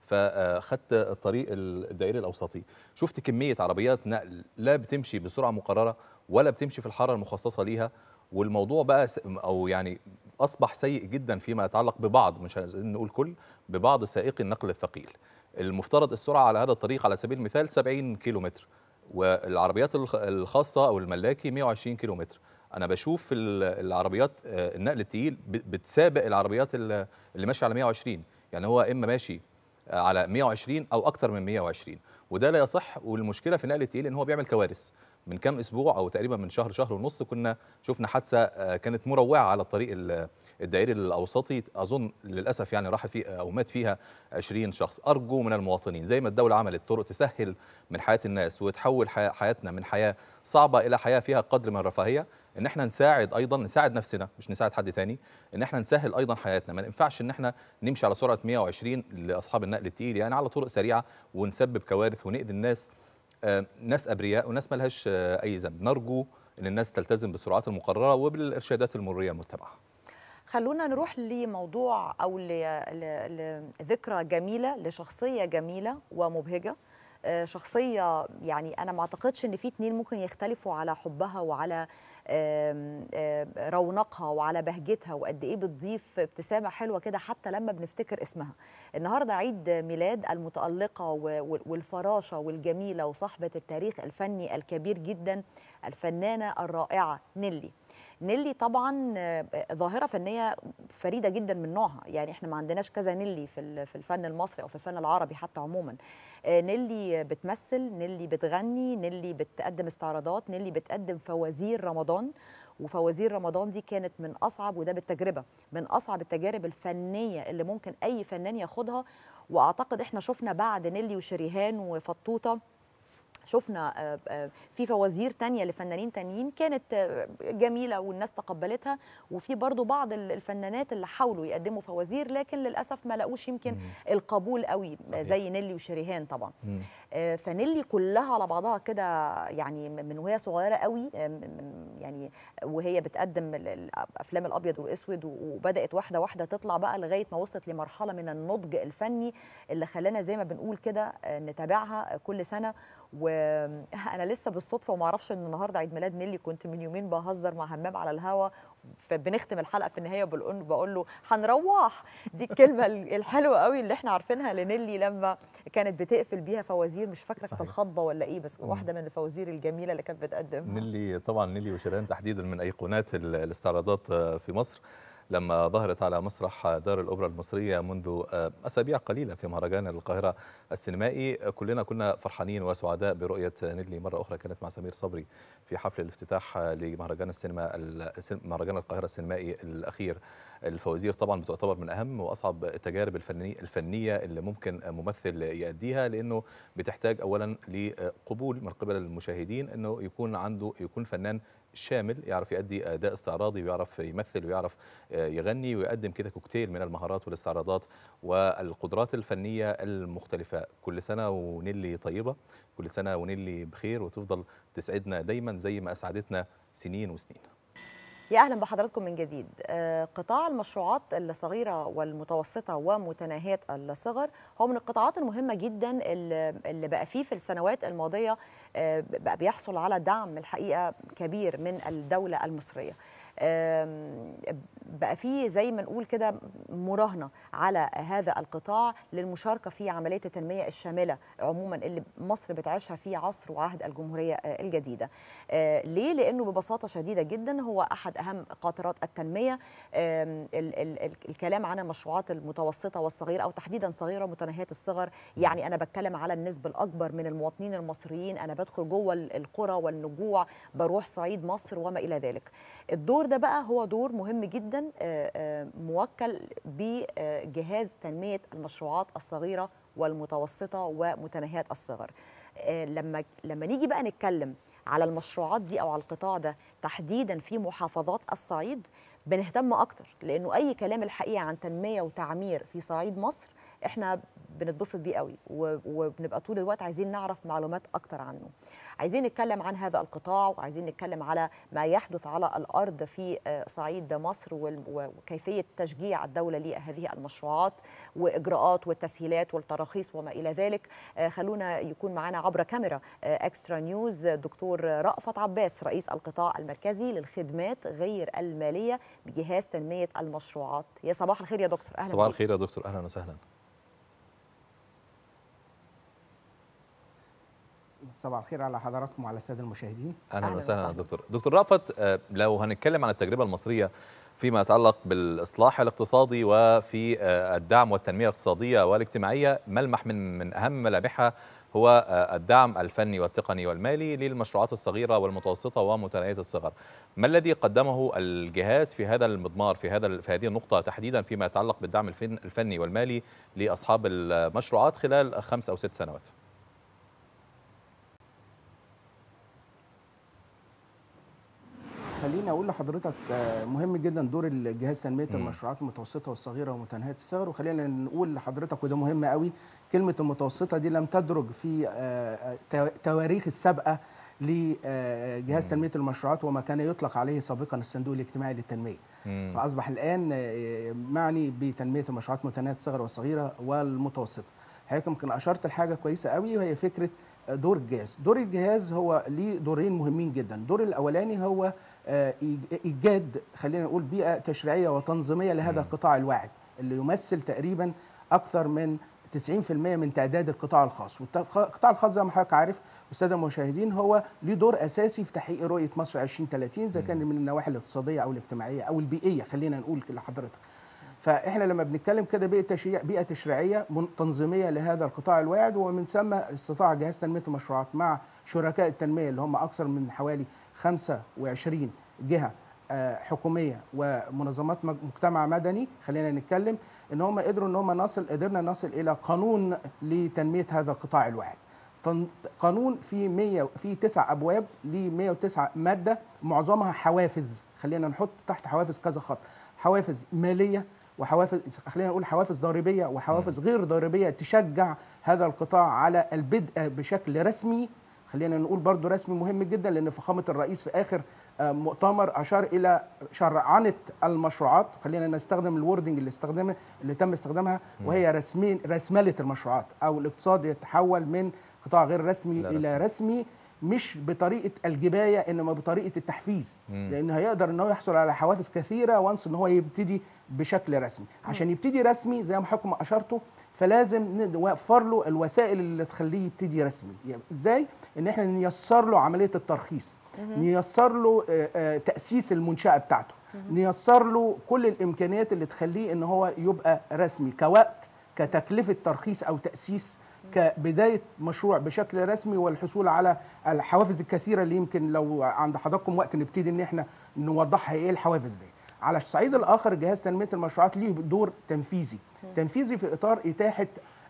فاخدت الطريق الدائري الاوسطي، شفت كمية عربيات نقل لا بتمشي بسرعة مقررة ولا بتمشي في الحارة المخصصة ليها، والموضوع بقى او يعني اصبح سيء جدا فيما يتعلق ببعض، مش نقول كل، ببعض سائقي النقل الثقيل. المفترض السرعة على هذا الطريق على سبيل المثال 70 كيلومتر، والعربيات الخاصة أو الملاكي 120 كيلومتر. أنا بشوف العربيات النقل التقيل بتسابق العربيات اللي ماشية على 120، يعني هو إما ماشي على 120 أو أكتر من 120، وده لا يصح. والمشكلة في النقل التقيل إن هو بيعمل كوارث. من كام أسبوع أو تقريبا من شهر ونص كنا شفنا حادثة كانت مروعة على الطريق الدائري الأوسطي، أظن للأسف يعني راح فيه أو مات فيها 20 شخص. أرجو من المواطنين زي ما الدولة عملت طرق تسهل من حياة الناس وتحول حياتنا من حياة صعبة إلى حياة فيها قدر من الرفاهية، إن احنا نساعد نفسنا مش نساعد حد تاني، إن احنا نسهل أيضا حياتنا. ما ينفعش إن احنا نمشي على سرعة 120 لأصحاب النقل التقيل يعني على طرق سريعة ونسبب كوارث ونأذي الناس، ناس أبرياء وناس ما لهاش أي ذنب. نرجو إن الناس تلتزم بالسرعات المقررة وبالإرشادات المرورية المتبعة. خلونا نروح لموضوع أو لذكرى جميلة لشخصية جميلة ومبهجة، شخصية يعني أنا ما أعتقدش إن في اتنين ممكن يختلفوا على حبها وعلى رونقها وعلى بهجتها وقد إيه بتضيف ابتسامة حلوة كده حتى لما بنفتكر اسمها. النهاردة عيد ميلاد المتألقة والفراشة والجميلة وصاحبة التاريخ الفني الكبير جدا، الفنانة الرائعة نيلي طبعا ظاهرة فنية فريدة جدا من نوعها، يعني احنا ما عندناش كذا نيلي في الفن المصري أو في الفن العربي حتى عموما. نيلي بتمثل، نيلي بتغني، نيلي بتقدم استعراضات، نيلي بتقدم فوازير رمضان، وفوازير رمضان دي كانت من أصعب، وده بالتجربة، من أصعب التجارب الفنية اللي ممكن أي فنان ياخدها. وأعتقد احنا شفنا بعد نيلي وشريهان وفطوطة شفنا في فوازير تانية لفنانين تانيين كانت جميلة والناس تقبلتها، وفي برضو بعض الفنانات اللي حاولوا يقدموا فوازير لكن للأسف ما لقوش يمكن القبول قوي زي نيلي وشريهان طبعا. فنيلي كلها على بعضها كده يعني من وهي صغيره قوي، يعني وهي بتقدم الافلام الابيض والاسود، وبدات واحده واحده تطلع بقى لغايه ما وصلت لمرحله من النضج الفني اللي خلانا زي ما بنقول كده نتابعها كل سنه. وانا لسه بالصدفه وما اعرفش ان النهارده عيد ميلاد نيلي، كنت من يومين بهزر مع همام على الهوا، فبنختم الحلقه في النهايه بقول له هنروح. دي الكلمه الحلوه قوي اللي احنا عارفينها لنيلي لما كانت بتقفل بيها فوازير، مش فاكره كانت الخضبه ولا ايه، بس واحده من الفوازير الجميله اللي كانت بتقدمها. نيلي طبعا، نيلي وشيرين تحديدا من ايقونات الاستعراضات في مصر، لما ظهرت على مسرح دار الأوبرا المصرية منذ أسابيع قليلة في مهرجان القاهرة السينمائي. كلنا كنا فرحانين وسعداء برؤية نيلي مرة أخرى، كانت مع سمير صبري في حفل الافتتاح لمهرجان مهرجان القاهرة السينمائي الأخير. الفوازير طبعا بتعتبر من أهم وأصعب التجارب الفنية اللي ممكن ممثل يؤديها، لأنه بتحتاج أولا لقبول من قبل المشاهدين أنه يكون فنان شامل، يعرف يؤدي أداء استعراضي ويعرف يمثل ويعرف يغني ويقدم كده كوكتيل من المهارات والاستعراضات والقدرات الفنية المختلفة. كل سنة ونيلي طيبة، كل سنة ونيلي بخير، وتفضل تسعدنا دايما زي ما أسعدتنا سنين وسنين. يا أهلا بحضراتكم من جديد. قطاع المشروعات الصغيرة والمتوسطة ومتناهية الصغر هو من القطاعات المهمة جدا اللي بقى فيه في السنوات الماضية بقى بيحصل على دعم الحقيقة كبير من الدولة المصرية. بقى فيه زي ما نقول كده مراهنة على هذا القطاع للمشاركة في عملية التنمية الشاملة عموما اللي مصر بتعيشها في عصر وعهد الجمهورية الجديدة. ليه؟ لأنه ببساطة شديدة جدا هو أحد أهم قاطرات التنمية. الكلام عن المشروعات المتوسطة والصغيرة أو تحديدا صغيرة متناهية الصغر، يعني أنا بتكلم على النسبة الأكبر من المواطنين المصريين، أنا بدخل جوه القرى والنجوع، بروح صعيد مصر وما إلى ذلك. الدور ده بقى هو دور مهم جدا موكل بجهاز تنمية المشروعات الصغيرة والمتوسطة ومتناهية الصغر. لما نيجي بقى نتكلم على المشروعات دي أو على القطاع ده تحديدا في محافظات الصعيد بنهتم أكتر، لأنه أي كلام الحقيقة عن تنمية وتعمير في صعيد مصر إحنا بنتبسط بيه قوي، وبنبقى طول الوقت عايزين نعرف معلومات أكتر عنه. عايزين نتكلم عن هذا القطاع، وعايزين نتكلم على ما يحدث على الأرض في صعيد مصر وكيفية تشجيع الدولة لهذه المشروعات وإجراءات والتسهيلات والتراخيص وما إلى ذلك. خلونا يكون معنا عبر كاميرا إكسترا نيوز دكتور رأفت عباس، رئيس القطاع المركزي للخدمات غير المالية بجهاز تنمية المشروعات. يا صباح الخير يا دكتور. أهلا. صباح الخير يا دكتور، أهلا وسهلا. صباح الخير على حضراتكم وعلى الساده المشاهدين. اهلا وسهلا دكتور رأفت. لو هنتكلم عن التجربه المصريه فيما يتعلق بالاصلاح الاقتصادي وفي الدعم والتنميه الاقتصاديه والاجتماعيه، ملمح من اهم ملامحها هو الدعم الفني والتقني والمالي للمشروعات الصغيره والمتوسطه ومتناهيه الصغر. ما الذي قدمه الجهاز في هذا المضمار في هذه النقطه تحديدا فيما يتعلق بالدعم الفني والمالي لاصحاب المشروعات خلال 5 أو 6 سنوات؟ خليني اقول لحضرتك مهم جدا دور الجهاز تنميه المشروعات المتوسطه والصغيره ومتناهيه الصغر. وخلينا نقول لحضرتك وده مهم قوي، كلمه المتوسطه دي لم تدرج في تواريخ السابقه لجهاز تنميه المشروعات وما كان يطلق عليه سابقا الصندوق الاجتماعي للتنميه. فاصبح الان معني بتنميه المشروعات متناهيه الصغر والصغيره والمتوسطه. حضرتك يمكن اشرت لحاجه كويسه قوي، وهي فكره دور الجهاز. دور الجهاز هو ليه دورين مهمين جدا. الدور الاولاني هو ايجاد خلينا نقول بيئه تشريعيه وتنظيميه لهذا القطاع الواعد اللي يمثل تقريبا اكثر من 90% من تعداد القطاع الخاص. والقطاع الخاص زي ما حضرتك عارف والساده المشاهدين هو ليه دور اساسي في تحقيق رؤيه مصر 2030 اذا كان من النواحي الاقتصاديه او الاجتماعيه او البيئيه خلينا نقول لحضرتك. فاحنا لما بنتكلم كده بيئه تشريعيه تنظيميه لهذا القطاع الواعد، ومن ثم استطاع جهاز تنميه المشروعات مع شركاء التنميه اللي هم اكثر من حوالي 25 جهه حكوميه ومنظمات مجتمع مدني، خلينا نتكلم ان هم قدرنا نصل الى قانون لتنميه هذا القطاع الواعد. قانون في 9 ابواب ل 109 ماده، معظمها حوافز، خلينا نحط تحت حوافز كذا خط، حوافز ماليه وحوافز، خلينا نقول حوافز ضريبيه وحوافز غير ضريبيه تشجع هذا القطاع على البدء بشكل رسمي. خلينا نقول برضو رسمي مهم جدا، لان فخامه الرئيس في اخر مؤتمر اشار الى شرعنه المشروعات. خلينا نستخدم الوردنج اللي تم استخدامها، وهي رسمله المشروعات، او الاقتصاد يتحول من قطاع غير رسمي الى رسمي، مش بطريقه الجبايه انما بطريقه التحفيز، لان هيقدر ان هو يحصل على حوافز كثيره وانس ان هو يبتدي بشكل رسمي. عشان يبتدي رسمي زي ما حضراتكم اشرتوا، فلازم نوفر له الوسائل اللي تخليه يبتدي رسمي. يعني ازاي؟ ان احنا نيسر له عمليه الترخيص، نيسر له تاسيس المنشاه بتاعته، نيسر له كل الامكانيات اللي تخليه ان هو يبقى رسمي، كوقت، كتكلفه ترخيص او تاسيس، كبدايه مشروع بشكل رسمي، والحصول على الحوافز الكثيره اللي يمكن لو عند حضراتكم وقت نبتدي ان احنا نوضحها ايه الحوافز دي. على الصعيد الاخر، جهاز تنميه المشروعات ليه دور تنفيذي في اطار اتاحه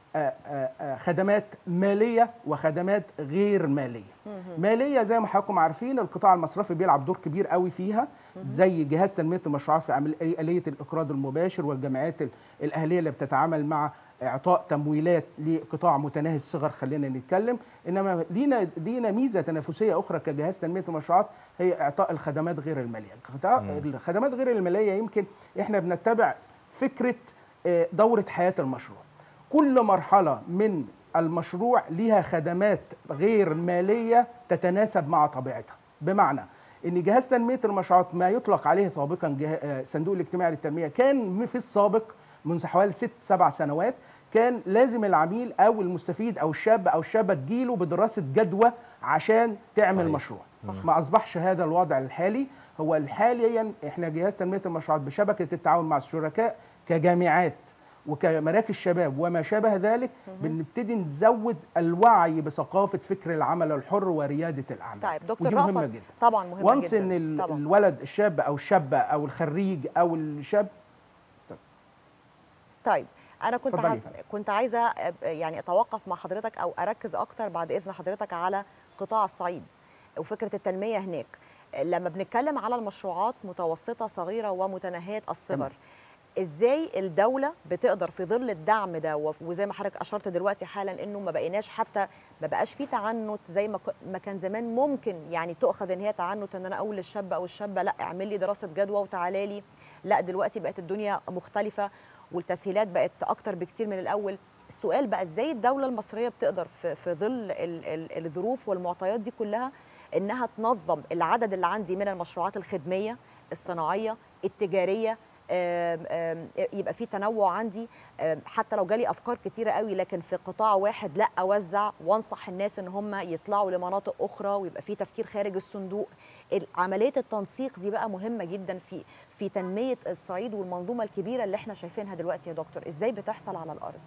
خدمات ماليه وخدمات غير ماليه. ماليه زي ما حضراتكم عارفين القطاع المصرفي بيلعب دور كبير قوي فيها، زي جهاز تنميه المشروعات في آلية الإقراض المباشر، والجمعيات الأهلية اللي بتتعامل مع إعطاء تمويلات لقطاع متناهي الصغر. خلينا نتكلم، إنما لينا ميزة تنافسية أخرى كجهاز تنمية المشروعات، هي إعطاء الخدمات غير المالية. الخدمات غير المالية يمكن إحنا بنتبع فكرة دورة حياة المشروع. كل مرحلة من المشروع ليها خدمات غير مالية تتناسب مع طبيعتها، بمعنى ان جهاز تنميه المشروعات ما يطلق عليه سابقا صندوق الاجتماعي للتنميه، كان في السابق منذ حوالي 6-7 سنوات كان لازم العميل او المستفيد او الشاب او الشابه تجيله بدراسه جدوى عشان تعمل صحيح. مشروع. صح. ما اصبحش هذا الوضع الحالي. هو حاليا احنا جهاز تنميه المشروعات بشبكه التعاون مع الشركاء كجامعات وكمراكز شباب وما شابه ذلك، بنبتدي نزود الوعي بثقافه فكر العمل الحر ورياده الاعمال. طيب دكتور رأفت، طبعا مهمه وانس جدا. ان طبعًا. الولد الشاب او الشابه او الخريج او الشاب. طيب انا كنت عايزه يعني اتوقف مع حضرتك او اركز اكتر بعد اذن حضرتك على قطاع الصعيد وفكره التنميه هناك. لما بنتكلم على المشروعات متوسطه صغيره ومتناهيه الصغر، ازاي الدوله بتقدر في ظل الدعم ده، وزي ما حضرتك اشرت دلوقتي حالا انه ما بقاش فيه تعنت زي ما كان زمان ممكن يعني تؤخذ ان هي تعنت، ان انا اقول للشاب او الشابه لا اعمل لي دراسه جدوى وتعالى لي. لا دلوقتي بقت الدنيا مختلفه والتسهيلات بقت اكتر بكتير من الاول. السؤال بقى ازاي الدوله المصريه بتقدر في ظل الظروف والمعطيات دي كلها انها تنظم العدد اللي عندي من المشروعات الخدميه الصناعيه التجاريه، يبقى في تنوع عندي، حتى لو جالي افكار كتيره قوي لكن في قطاع واحد لا اوزع وانصح الناس ان هم يطلعوا لمناطق اخرى ويبقى في تفكير خارج الصندوق. عمليه التنسيق دي بقى مهمه جدا في تنميه الصعيد والمنظومه الكبيره اللي احنا شايفينها دلوقتي. يا دكتور ازاي بتحصل على الارض؟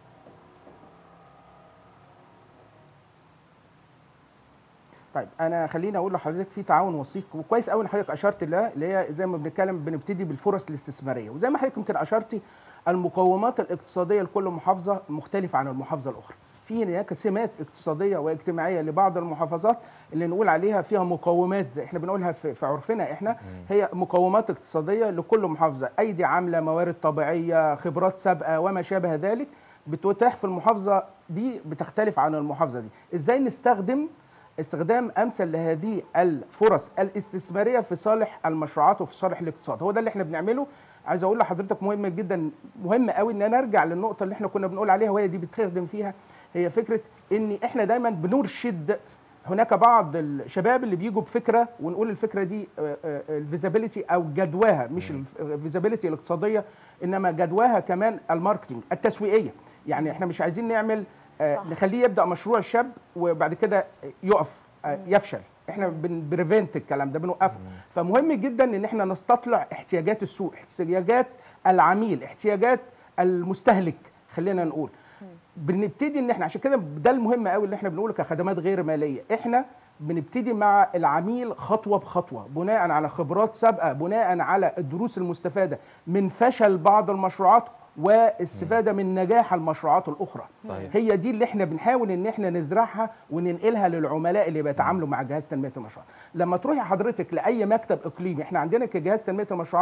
طيب انا خليني اقول لحضرتك في تعاون وثيق وكويس قوي اللي حضرتك اشرت لها، اللي هي زي ما بنتكلم بنبتدي بالفرص الاستثماريه، وزي ما حضرتك يمكن اشرتي المقومات الاقتصاديه لكل محافظه مختلفه عن المحافظه الاخرى. في هناك سمات اقتصاديه واجتماعيه لبعض المحافظات اللي نقول عليها فيها مقومات، زي احنا بنقولها في عرفنا احنا، هي مقومات اقتصاديه لكل محافظه، ايدي عامله، موارد طبيعيه، خبرات سابقه وما شابه ذلك بتتاح في المحافظه دي، بتختلف عن المحافظه دي. ازاي نستخدم استخدام امثل لهذه الفرص الاستثماريه في صالح المشروعات وفي صالح الاقتصاد؟ هو ده اللي احنا بنعمله. عايز اقول لحضرتك مهم جدا، مهم قوي ان انا ارجع للنقطه اللي احنا كنا بنقول عليها وهي دي بتخدم فيها، هي فكره ان احنا دايما بنرشد. هناك بعض الشباب اللي بيجوا بفكره ونقول الفكره دي الفيزابيليتي او جدواها، مش الفيزابيليتي الاقتصاديه انما جدواها كمان الماركتنج التسويقيه. يعني احنا مش عايزين نعمل نخليه يبدا مشروع شاب وبعد كده يقف يفشل، احنا بنبريفنت الكلام ده، بنوقفه. فمهم جدا ان احنا نستطلع احتياجات السوق، احتياجات العميل، احتياجات المستهلك. خلينا نقول بنبتدي ان احنا عشان كده ده المهم قوي اللي احنا بنقوله كخدمات غير ماليه، احنا بنبتدي مع العميل خطوه بخطوه بناء على خبرات سابقه، بناء على الدروس المستفاده من فشل بعض المشروعات واستفاده من نجاح المشروعات الاخرى. صحيح. هي دي اللي احنا بنحاول ان احنا نزرعها وننقلها للعملاء اللي بيتعاملوا مع جهاز تنميه المشروعات. لما تروحي حضرتك لاي مكتب اقليمي، احنا عندنا كجهاز تنميه المشروعات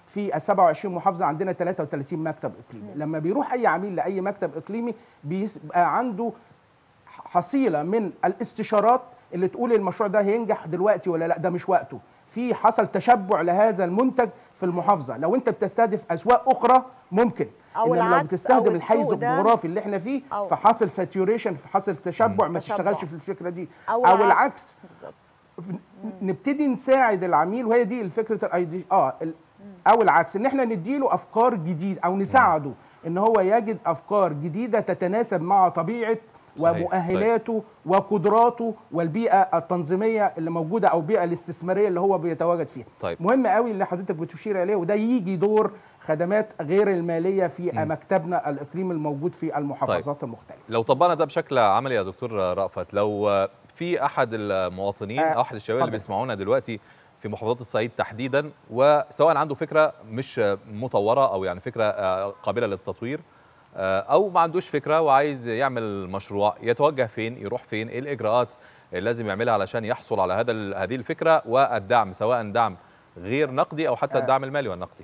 في ال 27 محافظه عندنا 33 مكتب اقليمي. لما بيروح اي عميل لاي مكتب اقليمي بيبقى عنده حصيله من الاستشارات اللي تقول المشروع ده هينجح دلوقتي ولا لا، ده مش وقته، في حصل تشبع لهذا المنتج في المحافظه. لو انت بتستهدف اسواق اخرى ممكن، أو انما لو بتستخدم الحيز السوق ده الجغرافي اللي احنا فيه فحاصل ساتيوريشن، فحاصل تشبع، ما تشتغلش في الفكره دي. او العكس بالظبط. نبتدي نساعد العميل، وهي دي الفكره الايدي او العكس، ان احنا نديله افكار جديده او نساعده ان هو يجد افكار جديده تتناسب مع طبيعه ومؤهلاته وقدراته والبيئه التنظيميه اللي موجوده او البيئه الاستثماريه اللي هو بيتواجد فيها. طيب. مهم قوي اللي حضرتك بتشير اليه، وده يجي دور خدمات غير الماليه في مكتبنا الاقليمي الموجود في المحافظات المختلفه. لو طبقنا ده بشكل عملي يا دكتور رأفت، لو في احد المواطنين او احد الشباب اللي بيسمعونا دلوقتي في محافظات الصعيد تحديدا، وسواء عنده فكره مش مطوره او يعني فكره قابله للتطوير، او ما عندوش فكره وعايز يعمل مشروع، يتوجه فين؟ يروح فين؟ ايه الاجراءات اللي لازم يعملها علشان يحصل على هذه الفكره والدعم، سواء دعم غير نقدي او حتى الدعم المالي والنقدي؟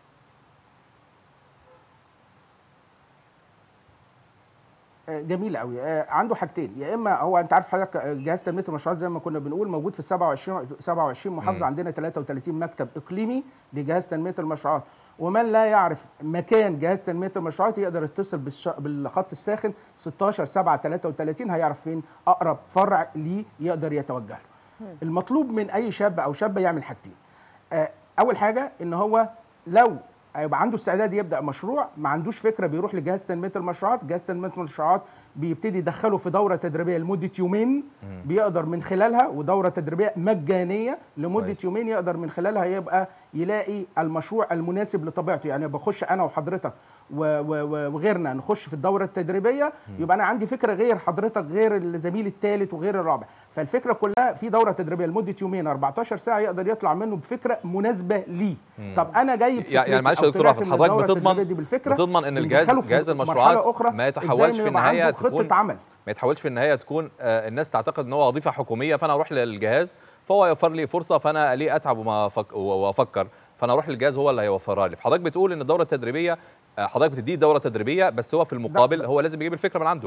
جميل قوي. عنده حاجتين، يا اما هو انت عارف حضرتك جهاز تنميه المشروعات زي ما كنا بنقول موجود في 27 محافظه، عندنا 33 مكتب اقليمي لجهاز تنميه المشروعات، ومن لا يعرف مكان جهاز تنميه المشروعات يقدر يتصل بالخط الساخن 16-7-33 هيعرف فين اقرب فرع ليه يقدر يتوجه له. المطلوب من اي شاب او شابه يعمل حاجتين. اول حاجه ان هو لو هيبقى عنده استعداد يبدا مشروع، ما عندوش فكره بيروح لجهاز تنميه المشروعات. جهاز تنميه المشروعات بيبتدي يدخله في دوره تدريبيه لمده يومين، بيقدر من خلالها، ودوره تدريبيه مجانيه لمده يومين يقدر من خلالها يبقى يلاقي المشروع المناسب لطبيعته. يعني بخش انا وحضرتك وغيرنا نخش في الدوره التدريبيه، يبقى انا عندي فكره غير حضرتك غير الزميل الثالث وغير الرابع. فالفكره كلها في دوره تدريبيه لمده يومين 14 ساعه يقدر يطلع منه بفكره مناسبه ليه. طب انا جايب يعني معلش يا دكتور رأفت، حضرتك بتضمن ان جهاز المشروعات ما يتحولش في النهايه تكون ما يتحولش في النهايه تكون الناس تعتقد ان هو وظيفه حكوميه، فانا اروح للجهاز فهو يوفر لي فرصه، فانا ليه اتعب وافكر، فانا اروح للجهاز هو اللي هيوفرها لي. فحضرتك بتقول ان الدوره التدريبيه حضرتك بتديه دوره تدريبيه، بس هو في المقابل هو لازم يجيب الفكره من عنده.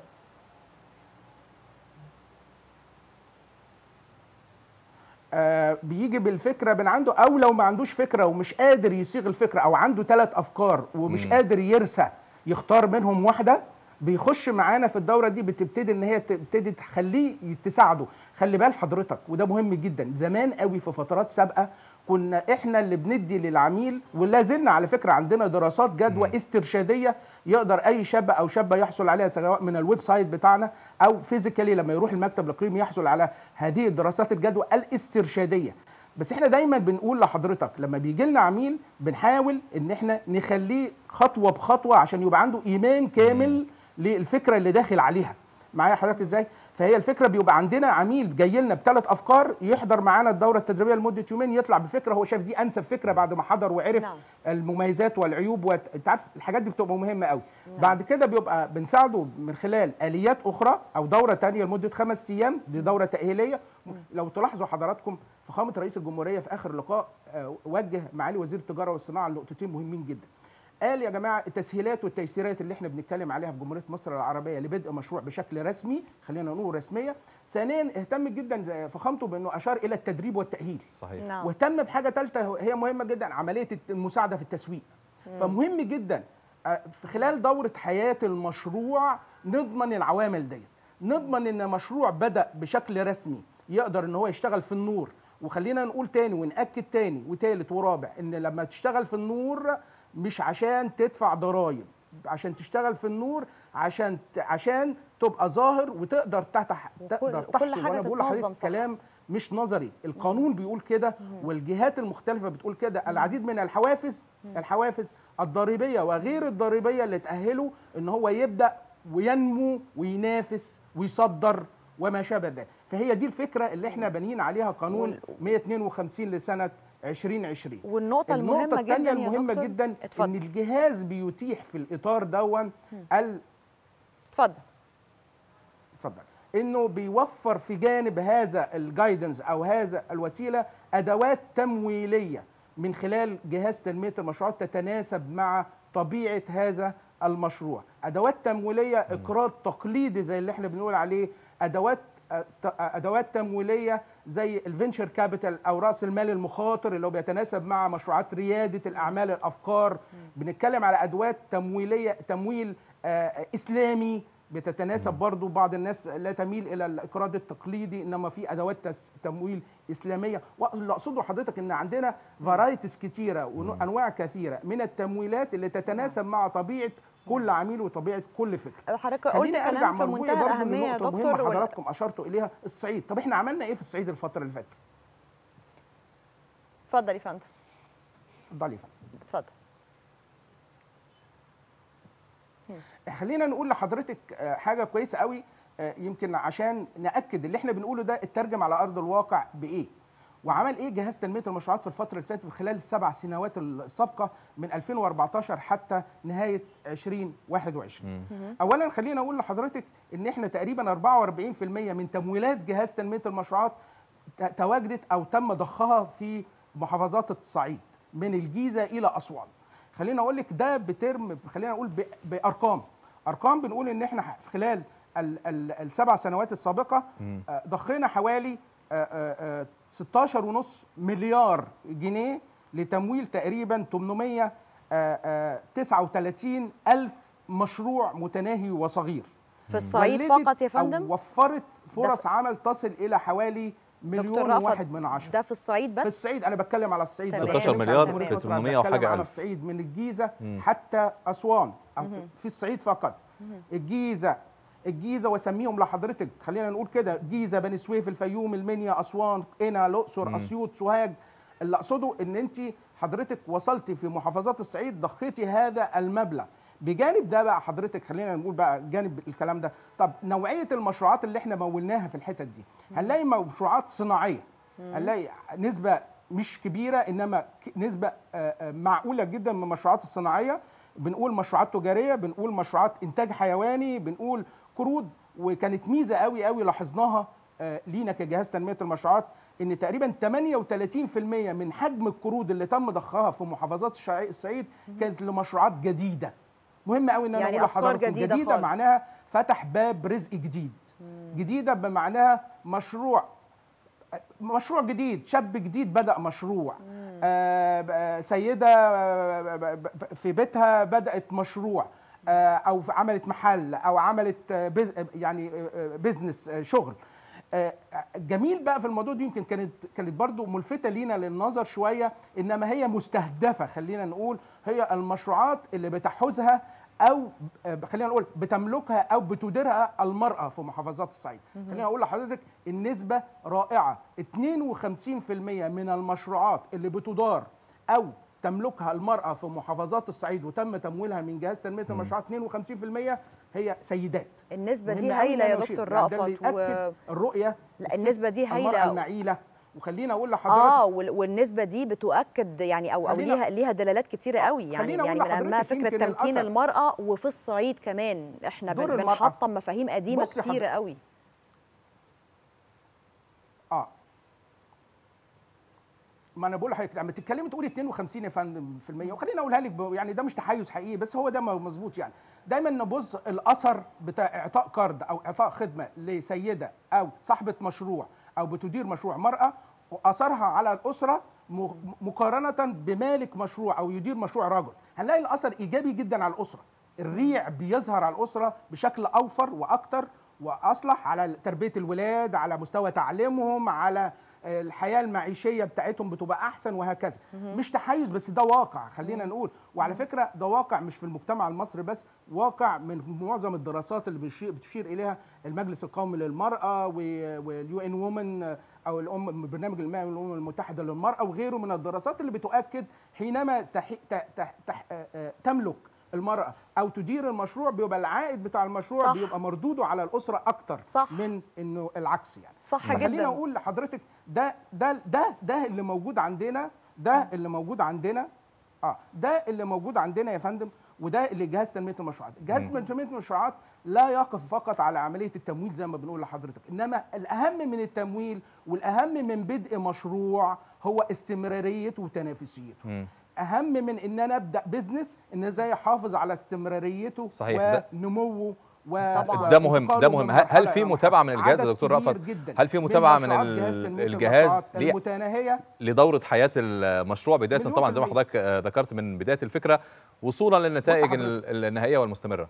بيجي بالفكره من عنده، او لو ما عندوش فكره ومش قادر يصيغ الفكره، او عنده 3 افكار ومش قادر يرسى يختار منهم واحده، بيخش معانا في الدوره دي. بتبتدي ان هي تبتدي تخليه تساعده. خلي بال حضرتك وده مهم جدا، زمان قوي في فترات سابقه كنا احنا اللي بندي للعميل، ولا زلنا على فكره عندنا دراسات جدوى استرشاديه يقدر اي شاب او شابه يحصل عليها، سواء من الويب سايت بتاعنا او فيزيكالي لما يروح المكتب الاقليمي يحصل على هذه الدراسات الجدوى الاسترشاديه. بس احنا دايما بنقول لحضرتك لما بيجي لنا عميل بنحاول ان احنا نخليه خطوه بخطوه عشان يبقى عنده ايمان كامل للفكره اللي داخل عليها. معايا حضرتك ازاي؟ فهي الفكره بيبقى عندنا عميل جاي لنا ب3 افكار، يحضر معانا الدوره التدريبيه لمده يومين، يطلع بفكره هو شاف دي انسب فكره بعد ما حضر وعرف المميزات والعيوب انت عارف الحاجات دي بتبقى مهمه قوي. بعد كده بيبقى بنساعده من خلال اليات اخرى او دوره ثانيه لمده 5 ايام، دي دوره تاهيليه. لو تلاحظوا حضراتكم فخامه رئيس الجمهوريه في اخر لقاء وجه معالي وزير التجاره والصناعه لنقطتين مهمين جدا. قال يا جماعه التسهيلات والتيسيرات اللي احنا بنتكلم عليها في جمهوريه مصر العربيه لبدء مشروع بشكل رسمي، خلينا نقول رسميه. ثانيا اهتم جدا فخامته بانه اشار الى التدريب والتاهيل. صحيح. واهتم بحاجه ثالثه هي مهمه جدا، عمليه المساعده في التسويق. فمهم جدا في خلال دوره حياه المشروع نضمن العوامل دي، نضمن ان مشروع بدا بشكل رسمي يقدر ان هو يشتغل في النور. وخلينا نقول تاني ونأكد تاني وثالث ورابع ان لما تشتغل في النور مش عشان تدفع ضرائب، عشان تشتغل في النور عشان تبقى ظاهر وتقدر تحصل. وانا بقول لحضرتك كلام مش نظري، القانون بيقول كده والجهات المختلفه بتقول كده. العديد من الحوافز الضريبيه وغير الضريبيه اللي تأهله ان هو يبدأ وينمو وينافس ويصدر وما شابه ذلك. فهي دي الفكره اللي احنا بانيين عليها قانون 152 لسنه 2020. والنقطة المهمة جدا المهمة جدا ان الجهاز بيتيح في الاطار دون اتفضل انه بيوفر في جانب هذا الجايدنس او هذا الوسيله ادوات تمويليه من خلال جهاز تنميه المشروعات تتناسب مع طبيعه هذا المشروع. ادوات تمويليه، اقراض تقليدي زي اللي احنا بنقول عليه، ادوات تمويليه زي الفينشر كابيتال او راس المال المخاطر اللي هو بيتناسب مع مشروعات رياده الاعمال الافكار. بنتكلم على ادوات تمويليه، تمويل اسلامي بتتناسب برضو. بعض الناس لا تميل الى الاقراض التقليدي، انما في ادوات تمويل اسلاميه. واللي اقصده حضرتك ان عندنا فرايتيز كتيره وانواع كثيره من التمويلات اللي تتناسب مع طبيعه كل عميل وطبيعه كل فكره. حضرتك قلت كلام في منتهى الاهميه يا دكتور، حضراتكم اشرتوا اليها الصعيد. طب احنا عملنا ايه في الصعيد الفتره اللي فاتت؟ اتفضل يا فندم. اتفضل يا فندم. اتفضل. خلينا نقول لحضرتك حاجه كويسه قوي، يمكن عشان ناكد اللي احنا بنقوله ده اترجم على ارض الواقع بايه، وعمل ايه جهاز تنميه المشروعات في الفتره اللي فاتت في خلال ال7 سنوات السابقه من 2014 حتى نهايه 2021. اولا خلينا اقول لحضرتك ان احنا تقريبا 44% من تمويلات جهاز تنميه المشروعات تواجدت او تم ضخها في محافظات الصعيد من الجيزه الى اسوان. خلينا اقول لك ده بترم، خلينا نقول بارقام بنقول ان احنا في خلال ال7 سنوات السابقه ضخينا حوالي 16.5 مليار جنيه لتمويل تقريبا 839 ألف مشروع متناهي وصغير في الصعيد فقط يا فندم. وفرت فرص عمل تصل الى حوالي 1,100,000. ده في الصعيد بس؟ في الصعيد، انا بتكلم على الصعيد. 16 مليار في 800 وحاجه على الصعيد من الجيزه حتى اسوان، في الصعيد فقط. الجيزه واسميهم لحضرتك، خلينا نقول كده: الجيزه، بني سويف، الفيوم، المنيا، اسوان، قنا، الاقصر، اسيوط، سوهاج. اللي اقصده ان انت حضرتك وصلتي في محافظات الصعيد ضخيتي هذا المبلغ. بجانب ده بقى حضرتك خلينا نقول بقى جانب الكلام ده، طب نوعيه المشروعات اللي احنا مولناها في الحتت دي، هنلاقي مشروعات صناعيه، هنلاقي نسبه مش كبيره انما نسبه معقوله جدا من المشروعات الصناعيه. بنقول مشروعات تجاريه، بنقول مشروعات انتاج حيواني، بنقول قروض. وكانت ميزه قوي قوي لاحظناها لينا كجهاز تنميه المشروعات، ان تقريبا 38% من حجم القروض اللي تم ضخها في محافظات الصعيد كانت لمشروعات جديده. مهم قوي ان انا اقول لحضراتكم جديده معناها فتح باب رزق جديد. جديده بمعناها مشروع جديد، شاب جديد بدأ مشروع، سيدة في بيتها بدأت مشروع، أو عملت محل، أو عملت يعني بيزنس، شغل. جميل بقى في الموضوع ده، يمكن كانت برضو ملفتة لينا للنظر شوية، إنما هي مستهدفة، خلينا نقول هي المشروعات اللي بتحوزها أو خلينا نقول بتملكها أو بتديرها المرأة في محافظات الصعيد. خلينا أقول لحضرتك النسبة رائعة، 52% من المشروعات اللي بتدار أو تملكها المرأة في محافظات الصعيد وتم تمويلها من جهاز تنمية المشروعات 52% هي سيدات. النسبة دي هايلة يا دكتور رأفت، الرؤية. لا النسبة دي هايلة المعيلة. وخلينا اقول لحضرتك والنسبه دي بتؤكد يعني او ليها دلالات كتيره قوي، يعني من اهمها فكره تمكين المراه، وفي الصعيد كمان احنا بنحطم مفاهيم قديمه كتيره قوي. ما انا بقول لحضرتك لما تتكلمي تقولي 52 يا فندم في المية، وخليني اقولها لك يعني ده مش تحيز حقيقي، بس هو ده مظبوط. يعني دايما نبص الاثر بتاع اعطاء قرض او اعطاء خدمه لسيده او صاحبه مشروع او بتدير مشروع مرأة، واثرها على الاسره مقارنه بمالك مشروع او يدير مشروع رجل، هنلاقي الاثر ايجابي جدا على الاسره. الريع بيظهر على الاسره بشكل اوفر واكتر واصلح على تربيه الولاد، على مستوى تعليمهم، على الحياه المعيشيه بتاعتهم بتبقى احسن وهكذا. مش تحيز بس ده واقع، خلينا نقول. وعلى فكره ده واقع مش في المجتمع المصري بس، واقع من معظم الدراسات اللي بتشير اليها المجلس القومي للمراه واليو ان وومن او برنامج الامم المتحده للمراه وغيره من الدراسات اللي بتؤكد حينما تملك المرأة أو تدير المشروع بيبقى العائد بتاع المشروع صح. بيبقى مردوده على الأسرة أكتر صح. من إنه العكس يعني. صح جدا. خلينا أقول لحضرتك ده اللي موجود عندنا، ده اللي موجود عندنا ده اللي موجود عندنا يا فندم. وده اللي جهاز تنميه المشروعات. جهاز تنميه المشروعات لا يقف فقط على عمليه التمويل زي ما بنقول لحضرتك، انما الاهم من التمويل والاهم من بدء مشروع هو استمراريته وتنافسيته. اهم من ان انا ابدا بزنس ان ازاي احافظ على استمراريته صحيح ونموه ده مهم. ده مهم. هل في متابعه من الجهاز يا دكتور رأفت؟ هل في متابعه من الجهاز المتناهيه لدوره حياه المشروع بدايه طبعا زي ما حضرتك ذكرت من بدايه الفكره وصولا للنتائج النهائيه والمستمره؟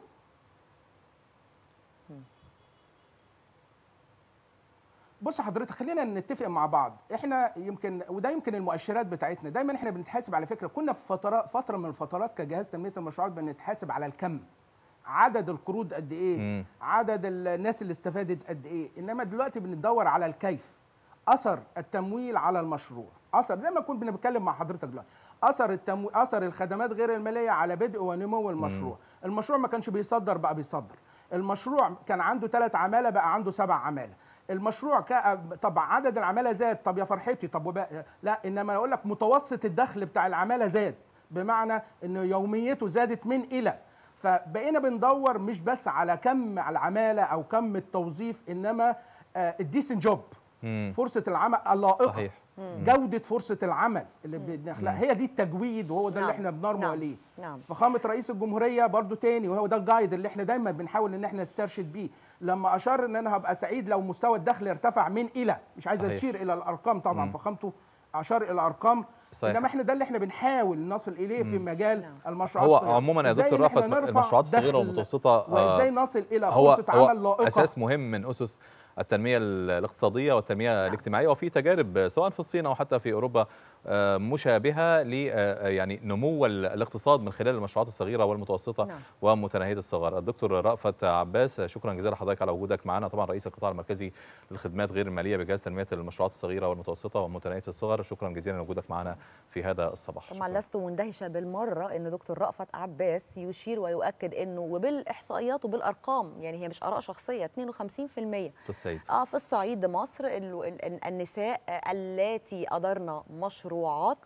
بص حضرتك، خلينا نتفق مع بعض. احنا يمكن المؤشرات بتاعتنا دايما احنا بنتحاسب على فكره. كنا في فتره من الفترات كجهاز تنميه المشروعات بنتحاسب على الكم، عدد القروض قد ايه، عدد الناس اللي استفادت قد ايه، انما دلوقتي بندور على الكيف، اثر التمويل على المشروع، اثر زي ما كنت بنتكلم مع حضرتك دلوقتي، اثر الخدمات غير الماليه على بدء ونمو المشروع. المشروع ما كانش بيصدر بقى بيصدر، المشروع كان عنده 3 عماله بقى عنده 7 عماله، المشروع طب عدد العماله زاد، طب يا فرحتي، طب لا، انما اقول لك متوسط الدخل بتاع العماله زاد، بمعنى ان يوميته زادت من الى. فبقينا بندور مش بس على كم العماله او كم التوظيف، انما الديسنت جوب، فرصه العمل اللائقه، صحيح. جوده فرصه العمل اللي بنخلقها، هي دي التجويد، وهو ده اللي احنا بنرمو عليه. فخامه رئيس الجمهوريه برضو تاني، وهو ده الجايد اللي احنا دايما بنحاول ان احنا نسترشد بيه، لما اشار ان انا هبقى سعيد لو مستوى الدخل ارتفع من الى، مش عايز اشير الى الارقام طبعا، فخامته اشار الى ارقام، انما احنا ده اللي احنا بنحاول نصل اليه في مجال المشروعات الصغيره. هو عموما يا دكتور رأفت المشروعات الصغيره والمتوسطه وازاي نصل الى فرصه عمل لائقه، اساس مهم من اسس التنميه الاقتصاديه والتنميه الاجتماعيه، وفي تجارب سواء في الصين او حتى في اوروبا مشابهه ل يعني نمو الاقتصاد من خلال المشروعات الصغيره والمتوسطه ومتناهيه الصغر. الدكتور رأفت عباس، شكرا جزيلا لحضرتك على وجودك معنا، طبعا رئيس القطاع المركزي للخدمات غير الماليه بجهاز تنميه المشروعات الصغيره والمتوسطه ومتناهيه الصغر، شكرا جزيلا لوجودك معنا في هذا الصباح. طبعا لست مندهشه بالمره ان دكتور رأفت عباس يشير ويؤكد انه وبالاحصائيات وبالارقام، يعني هي مش اراء شخصيه، 52% في الصعيد في الصعيد مصر النساء اللاتي ادرن مشروعات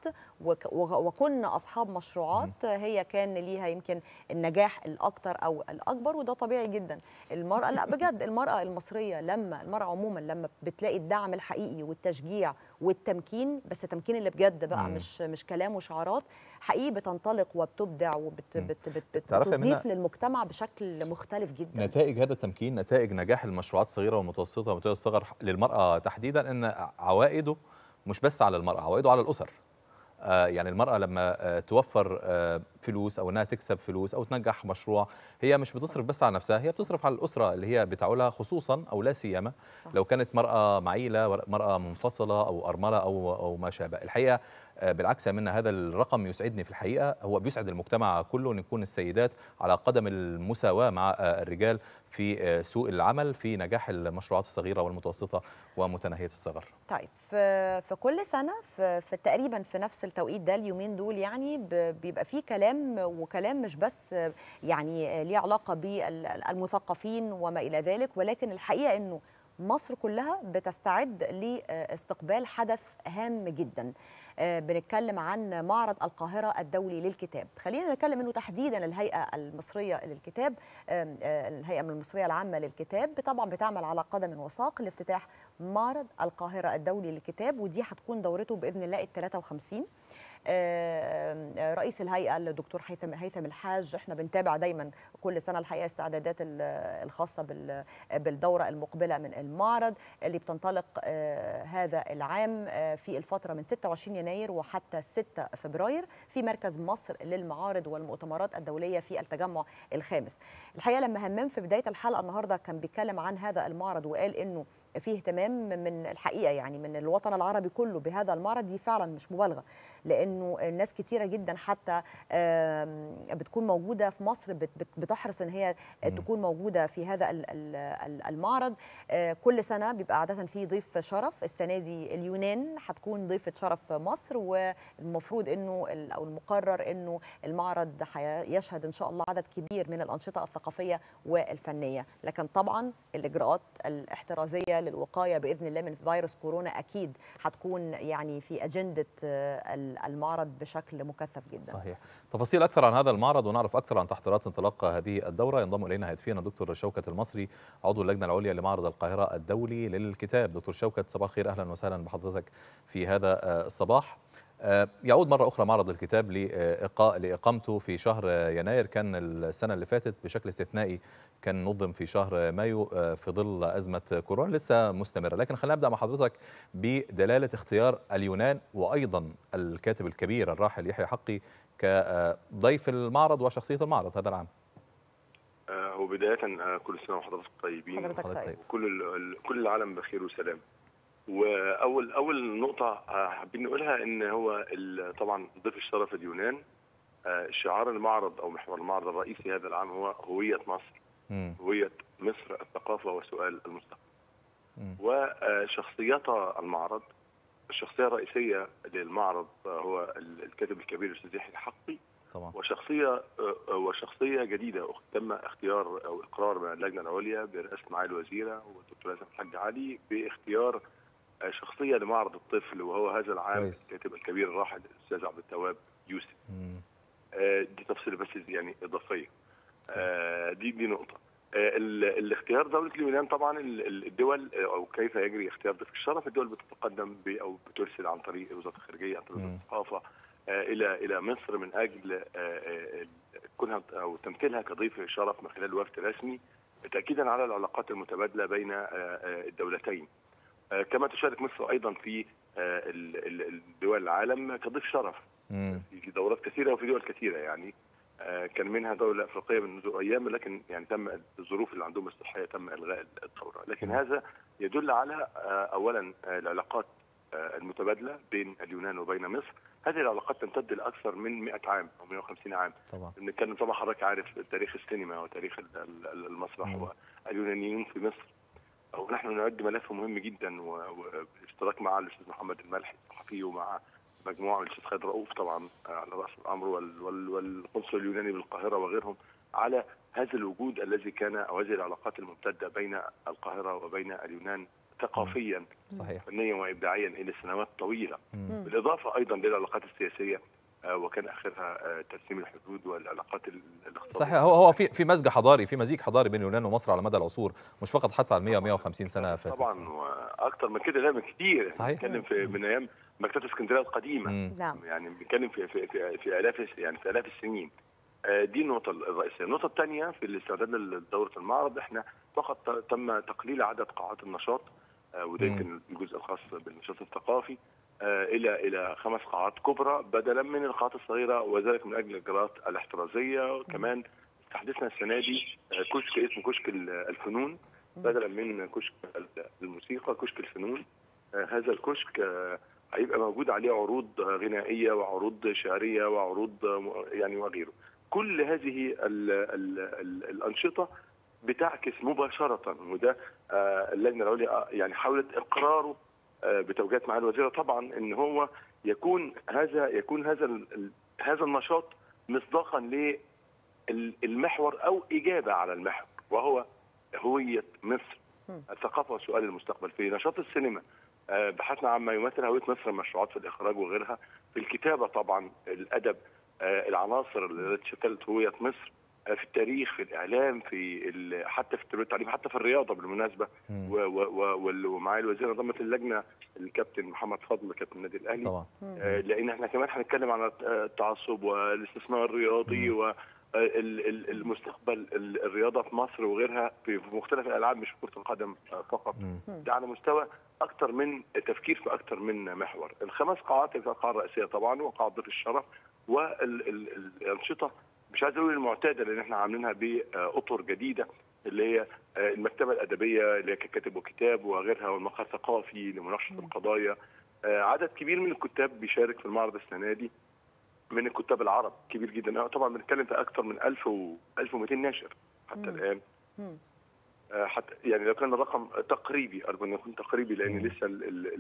وكنا اصحاب مشروعات هي كان ليها يمكن النجاح الاكثر او الاكبر، وده طبيعي جدا. المراه لا بجد، المراه المصريه المراه عموما لما بتلاقي الدعم الحقيقي والتشجيع والتمكين، بس التمكين اللي بجد بقى مش كلام وشعارات، حقيقي بتنطلق وبتبدع وبتضيف للمجتمع بشكل مختلف جدا. نتائج هذا التمكين، نتائج نجاح المشروعات الصغيره والمتوسطه ومتناهيه الصغر للمراه تحديدا، ان عوائده مش بس على المراه، عوائده على الاسر. يعني المرأة لما توفر فلوس أو أنها تكسب فلوس أو تنجح مشروع، هي مش بتصرف بس على نفسها، هي بتصرف على الأسرة اللي هي بتعولها، خصوصا أو لا سيما لو كانت مرأة معيلة، مرأة منفصلة أو أرملة أو ما شابه. الحقيقة بالعكس يا منى، هذا الرقم يسعدني في الحقيقة، هو بيسعد المجتمع كله أن يكون السيدات على قدم المساواة مع الرجال في سوق العمل في نجاح المشروعات الصغيرة والمتوسطة ومتناهية الصغر. طيب في كل سنة في تقريبا في نفس التوقيت ده اليومين دول، يعني بيبقى فيه كلام، وكلام مش بس يعني ليه علاقة بالمثقفين وما إلى ذلك، ولكن الحقيقة أنه مصر كلها بتستعد لاستقبال حدث هام جدا. بنتكلم عن معرض القاهرة الدولي للكتاب. خلينا نتكلم انه تحديدا الهيئة المصرية للكتاب، الهيئة المصرية العامة للكتاب طبعا بتعمل على قدم وساق لافتتاح معرض القاهرة الدولي للكتاب، ودي هتكون دورته بإذن الله 53. رئيس الهيئة الدكتور هيثم الحاج، احنا بنتابع دايما كل سنة الحقيقة استعدادات الخاصة بالدورة المقبلة من المعرض اللي بتنطلق هذا العام في الفترة من 26 يناير وحتى 6 فبراير في مركز مصر للمعارض والمؤتمرات الدولية في التجمع الخامس. الحقيقة لما همام في بداية الحلقة النهاردة كان بيتكلم عن هذا المعرض وقال انه فيه اهتمام من الحقيقة يعني من الوطن العربي كله بهذا المعرض، دي فعلا مش مبالغة، لأنه الناس كتيرة جدا حتى بتكون موجودة في مصر بتحرص ان هي تكون موجودة في هذا المعرض. كل سنة بيبقى عادة فيه ضيف شرف، السنة دي اليونان هتكون ضيفة شرف مصر، والمفروض انه او المقرر انه المعرض يشهد ان شاء الله عدد كبير من الأنشطة الثقافية والفنية، لكن طبعا الإجراءات الاحترازية للوقاية بإذن الله من فيروس كورونا أكيد هتكون يعني في أجندة المعرض بشكل مكثف جدا. صحيح. تفاصيل أكثر عن هذا المعرض ونعرف أكثر عن تحضيرات انطلاق هذه الدورة ينضم إلينا هاتفيا الدكتور شوكت المصري عضو اللجنة العليا لمعرض القاهرة الدولي للكتاب. دكتور شوكت، صباح الخير، أهلا وسهلا بحضرتك في هذا الصباح. يعود مرة أخرى معرض الكتاب لإقامته في شهر يناير. كان السنة اللي فاتت بشكل استثنائي كان نظم في شهر مايو في ظل أزمة كورونا لسه مستمرة، لكن خلينا نبدأ مع حضرتك بدلالة اختيار اليونان وأيضا الكاتب الكبير الراحل يحيى حقي كضيف المعرض وشخصية المعرض هذا العام. وبداية كل سنة وحضرتك طيبين، كل العالم بخير وسلام. واول نقطه حابين نقولها ان هو طبعا ضيف الشرف اليونان. شعار المعرض او محور المعرض الرئيسي هذا العام هو هويه مصر، هويه مصر الثقافه وسؤال المستقبل. وشخصيات المعرض، الشخصيه الرئيسيه للمعرض هو الكاتب الكبير الاستاذ يحيى الحقي طبعا، وشخصيه جديده تم اختيار او اقرار من اللجنه العليا برئاسه معالي الوزيره والدكتور هاشم الحاج علي باختيار شخصيه لمعرض الطفل، وهو هذا العام الكاتب الكبير الراحل الاستاذ عبد التواب يوسف. دي تفصيل بس يعني اضافيه. دي نقطه. الاختيار دوله اليونان طبعا الدول او كيف يجري اختيار ضيف الشرف، الدول بتتقدم او بترسل عن طريق وزاره الخارجيه عن طريق الثقافه الى مصر من اجل كونها او تمثيلها كضيف شرف من خلال وفد رسمي تاكيدا على العلاقات المتبادله بين الدولتين. كما تشارك مصر ايضا في دول العالم كضيف شرف في دورات كثيره وفي دول كثيره، يعني كان منها دوله افريقيه منذ ايام، لكن يعني تم الظروف اللي عندهم الصحيه تم الغاء الدوره. لكن هذا يدل على اولا العلاقات المتبادله بين اليونان وبين مصر. هذه العلاقات تمتد لاكثر من 100 عام او 150 عام. طبعا بنتكلم طبعا حضرتك عارف تاريخ السينما وتاريخ المسرح واليونانيين في مصر. ونحن نعد ملف مهم جدا واشتراك مع الاستاذ محمد الملحي الصحفي ومع مجموعه من الاستاذ خالد رؤوف طبعا على راس الامر والقنصل اليوناني بالقاهره وغيرهم على هذا الوجود الذي كان او هذه العلاقات الممتده بين القاهره وبين اليونان ثقافيا صحيح فنيا وابداعيا الى سنوات طويله. بالاضافه ايضا للعلاقات السياسيه وكان اخرها ترسيم الحدود والعلاقات الاقتصاديه. صحيح. هو في مزج حضاري، في مزيج حضاري بين اليونان ومصر على مدى العصور، مش فقط حتى على 100-150 سنه فاتت. طبعا واكثر من كده، لا من كتير. صحيح. بنتكلم من ايام مكتبه اسكندريه القديمه. نعم. يعني بنتكلم في الاف السنين. دي النقطه الرئيسيه. النقطه الثانيه في الاستعداد لدوره المعرض، احنا فقط تم تقليل عدد قاعات النشاط، وده يمكن الجزء الخاص بالنشاط الثقافي، الى 5 قاعات كبرى بدلا من القاعات الصغيره، وذلك من اجل الاجراءات الاحترازيه. وكمان استحدثنا السنه دي كشك اسمه كشك الفنون بدلا من كشك الموسيقى، كشك الفنون. هذا الكشك هيبقى موجود عليه عروض غنائيه وعروض شعريه وعروض يعني وغيره. كل هذه الانشطه بتعكس مباشره، وده اللجنه العليا يعني حاولت اقراره بتوجيهات معالي الوزيره طبعا ان هو يكون هذا النشاط مصداقا للمحور او اجابه على المحور، وهو هويه مصر الثقافه وسؤال المستقبل. في نشاط السينما بحثنا عما يمثل هويه مصر، المشروعات في الاخراج وغيرها. في الكتابه طبعا الادب، العناصر التي شكلت هويه مصر. في التاريخ، في الاعلام، حتى في التربيه والتعليم، حتى في الرياضه بالمناسبه. ومعالي الوزير نظمت اللجنه الكابتن محمد فضل كابتن النادي الاهلي طبعا. لان احنا كمان هنتكلم عن التعصب والاستثمار الرياضي والمستقبل الرياضه في مصر وغيرها في مختلف الالعاب، مش كره القدم فقط. ده على مستوى اكثر من تفكير في اكثر من محور. ال5 قاعات، القاعه الرئيسيه طبعا وقاعه ضيف الشرف، والانشطه مش عايز اقول المعتاده لان احنا عاملينها باطر جديده اللي هي المكتبه الادبيه اللي هي ككاتب وكتاب وغيرها، والمقهى الثقافي لمناقشه القضايا. عدد كبير من الكتاب بيشارك في المعرض السنه دي من الكتاب العرب كبير جدا. طبعا بنتكلم في اكثر من 1200 ناشر حتى الان. حتى يعني لو كان الرقم تقريبي، ارجو ان يكون تقريبي لان لسه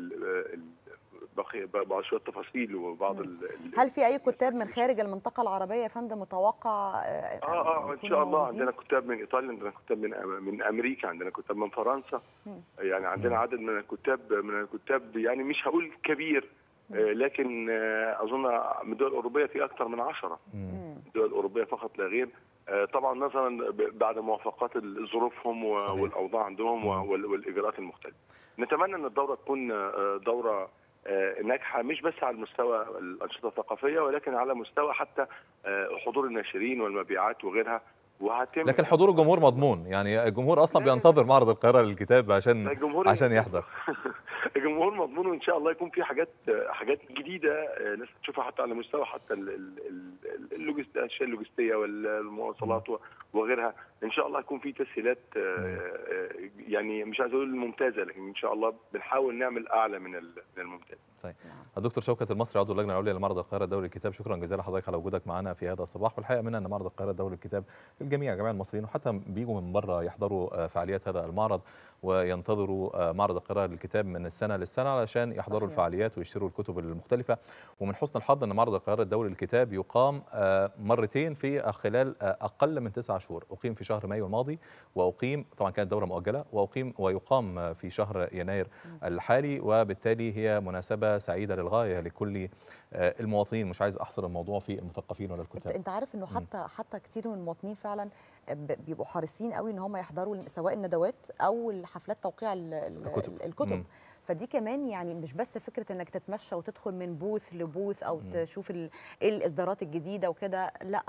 بعض شويه تفاصيل وبعض هل في اي كتاب من خارج المنطقه العربيه يا فندم متوقع؟ ان شاء الله. عندنا كتاب من ايطاليا، عندنا كتاب من امريكا، عندنا كتاب من فرنسا. يعني عندنا عدد من الكتاب يعني مش هقول كبير لكن اظن من الدول الاوروبيه في اكثر من 10 الدول الاوروبيه فقط لا غير. طبعا نظرا بعد موافقات ظروفهم والاوضاع عندهم والاجراءات المختلفه. نتمنى ان الدوره تكون دوره ناجحه مش بس على مستوى الانشطه الثقافيه ولكن على مستوى حتى حضور الناشرين والمبيعات وغيرها. لكن حضور الجمهور مضمون، يعني الجمهور اصلا بينتظر معرض القاهره للكتاب عشان يحضر. الجمهور مضمون وان شاء الله يكون في حاجات جديده ناس تشوفها حتى على مستوى حتى الاشياء اللوجستيه والمواصلات وغيرها. ان شاء الله يكون في تسهيلات يعني مش عايز اقول ممتازه لكن ان شاء الله بنحاول نعمل اعلى من الممتاز. طيب الدكتور شوكت المصري عضو اللجنه العليا لمعرض القاهره الدولي للكتاب، شكرا جزيلا لحضرتك على وجودك معنا في هذا الصباح. والحقيقه منها ان معرض القاهره الدولي للكتاب للجميع جميع المصريين وحتى بيجوا من بره يحضروا فعاليات هذا المعرض وينتظروا معرض القاهره للكتاب من السنه للسنه علشان يحضروا الفعاليات ويشتروا الكتب المختلفه. ومن حسن الحظ ان معرض القاهره الدولي للكتاب يقام مرتين في خلال اقل من 9 شهور، اقيم في شهر مايو الماضي واقيم طبعا كانت دوره مؤجله ويقام في شهر يناير الحالي، وبالتالي هي مناسبه سعيده للغايه لكل المواطنين. مش عايز احصر الموضوع في المثقفين ولا الكتاب. انت عارف انه حتى كتير من المواطنين فعلا بيبقوا حريصين قوي ان هم يحضروا سواء الندوات او الحفلات توقيع الكتب. فدي كمان يعني مش بس فكره انك تتمشى وتدخل من بوث لبوث او تشوف ايه الاصدارات الجديده وكده، لا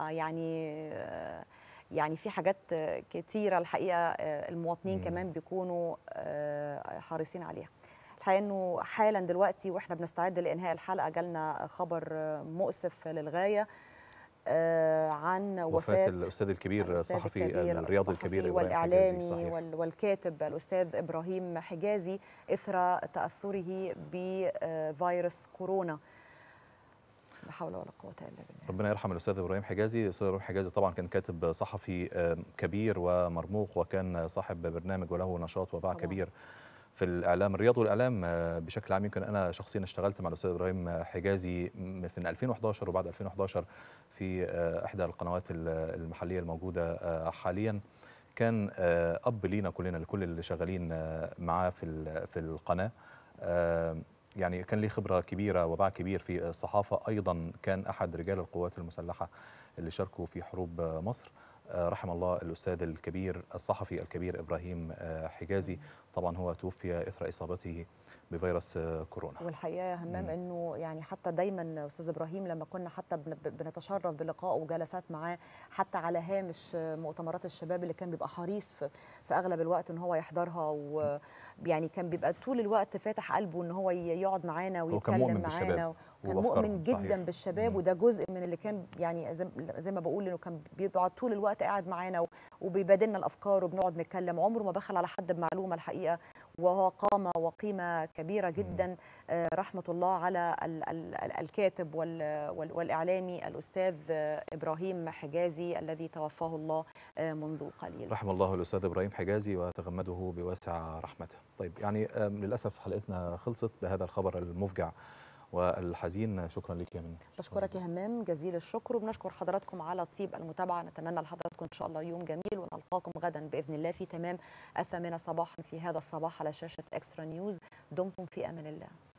يعني في حاجات كتيره الحقيقه المواطنين كمان بيكونوا حريصين عليها. الحقيقه انه حالا دلوقتي واحنا بنستعد لانهاء الحلقه جالنا خبر مؤسف للغايه عن وفاة الأستاذ الكبير الصحفي الرياضي الكبير والإعلامي والكاتب الأستاذ إبراهيم حجازي إثر تأثره بفيروس كورونا. لا حول ولا قوة إلا بالله. ربنا يرحم الأستاذ إبراهيم حجازي. الأستاذ إبراهيم حجازي طبعا كان كاتب صحفي كبير ومرموق وكان صاحب برنامج وله نشاط وباع كبير في الإعلام الرياضي والإعلام بشكل عام. يمكن أنا شخصيا اشتغلت مع الأستاذ إبراهيم حجازي من 2011 وبعد 2011 في إحدى القنوات المحلية الموجودة حاليا. كان أب لينا كلنا لكل اللي شغالين معاه في القناة. يعني كان ليه خبرة كبيرة وباع كبير في الصحافة. أيضا كان أحد رجال القوات المسلحة اللي شاركوا في حروب مصر. رحم الله الأستاذ الكبير الصحفي الكبير إبراهيم حجازي. طبعا هو توفي إثر إصابته بفيروس كورونا. والحقيقة يا همام أنه يعني حتى دايما أستاذ إبراهيم لما كنا حتى بنتشرف بلقائه وجلسات معاه حتى على هامش مؤتمرات الشباب اللي كان بيبقى حريص في أغلب الوقت أن هو يحضرها، ويعني كان بيبقى طول الوقت فاتح قلبه أن هو يقعد معانا ويتكلم معانا. كان مؤمن جدا بالشباب وده جزء من اللي كان يعني زي ما بقول انه كان بيقعد طول الوقت قاعد معانا وبيبادلنا الافكار وبنقعد نتكلم. عمره ما بخل على حد بمعلومه الحقيقه، وهو قامه وقيمه كبيره جدا. رحمه الله على الكاتب والاعلامي الاستاذ ابراهيم حجازي الذي توفاه الله منذ قليل. رحم الله الاستاذ ابراهيم حجازي وتغمده بواسع رحمته. طيب يعني للاسف حلقتنا خلصت بهذا الخبر المفجع والحزين. شكرا لك يا منى. بشكرك يا همام جزيل الشكر، وبنشكر حضراتكم على طيب المتابعه. نتمنى لحضراتكم ان شاء الله يوم جميل، ونلقاكم غدا باذن الله في تمام 8 صباحا في هذا الصباح على شاشه اكسترا نيوز. دمتم في امان الله.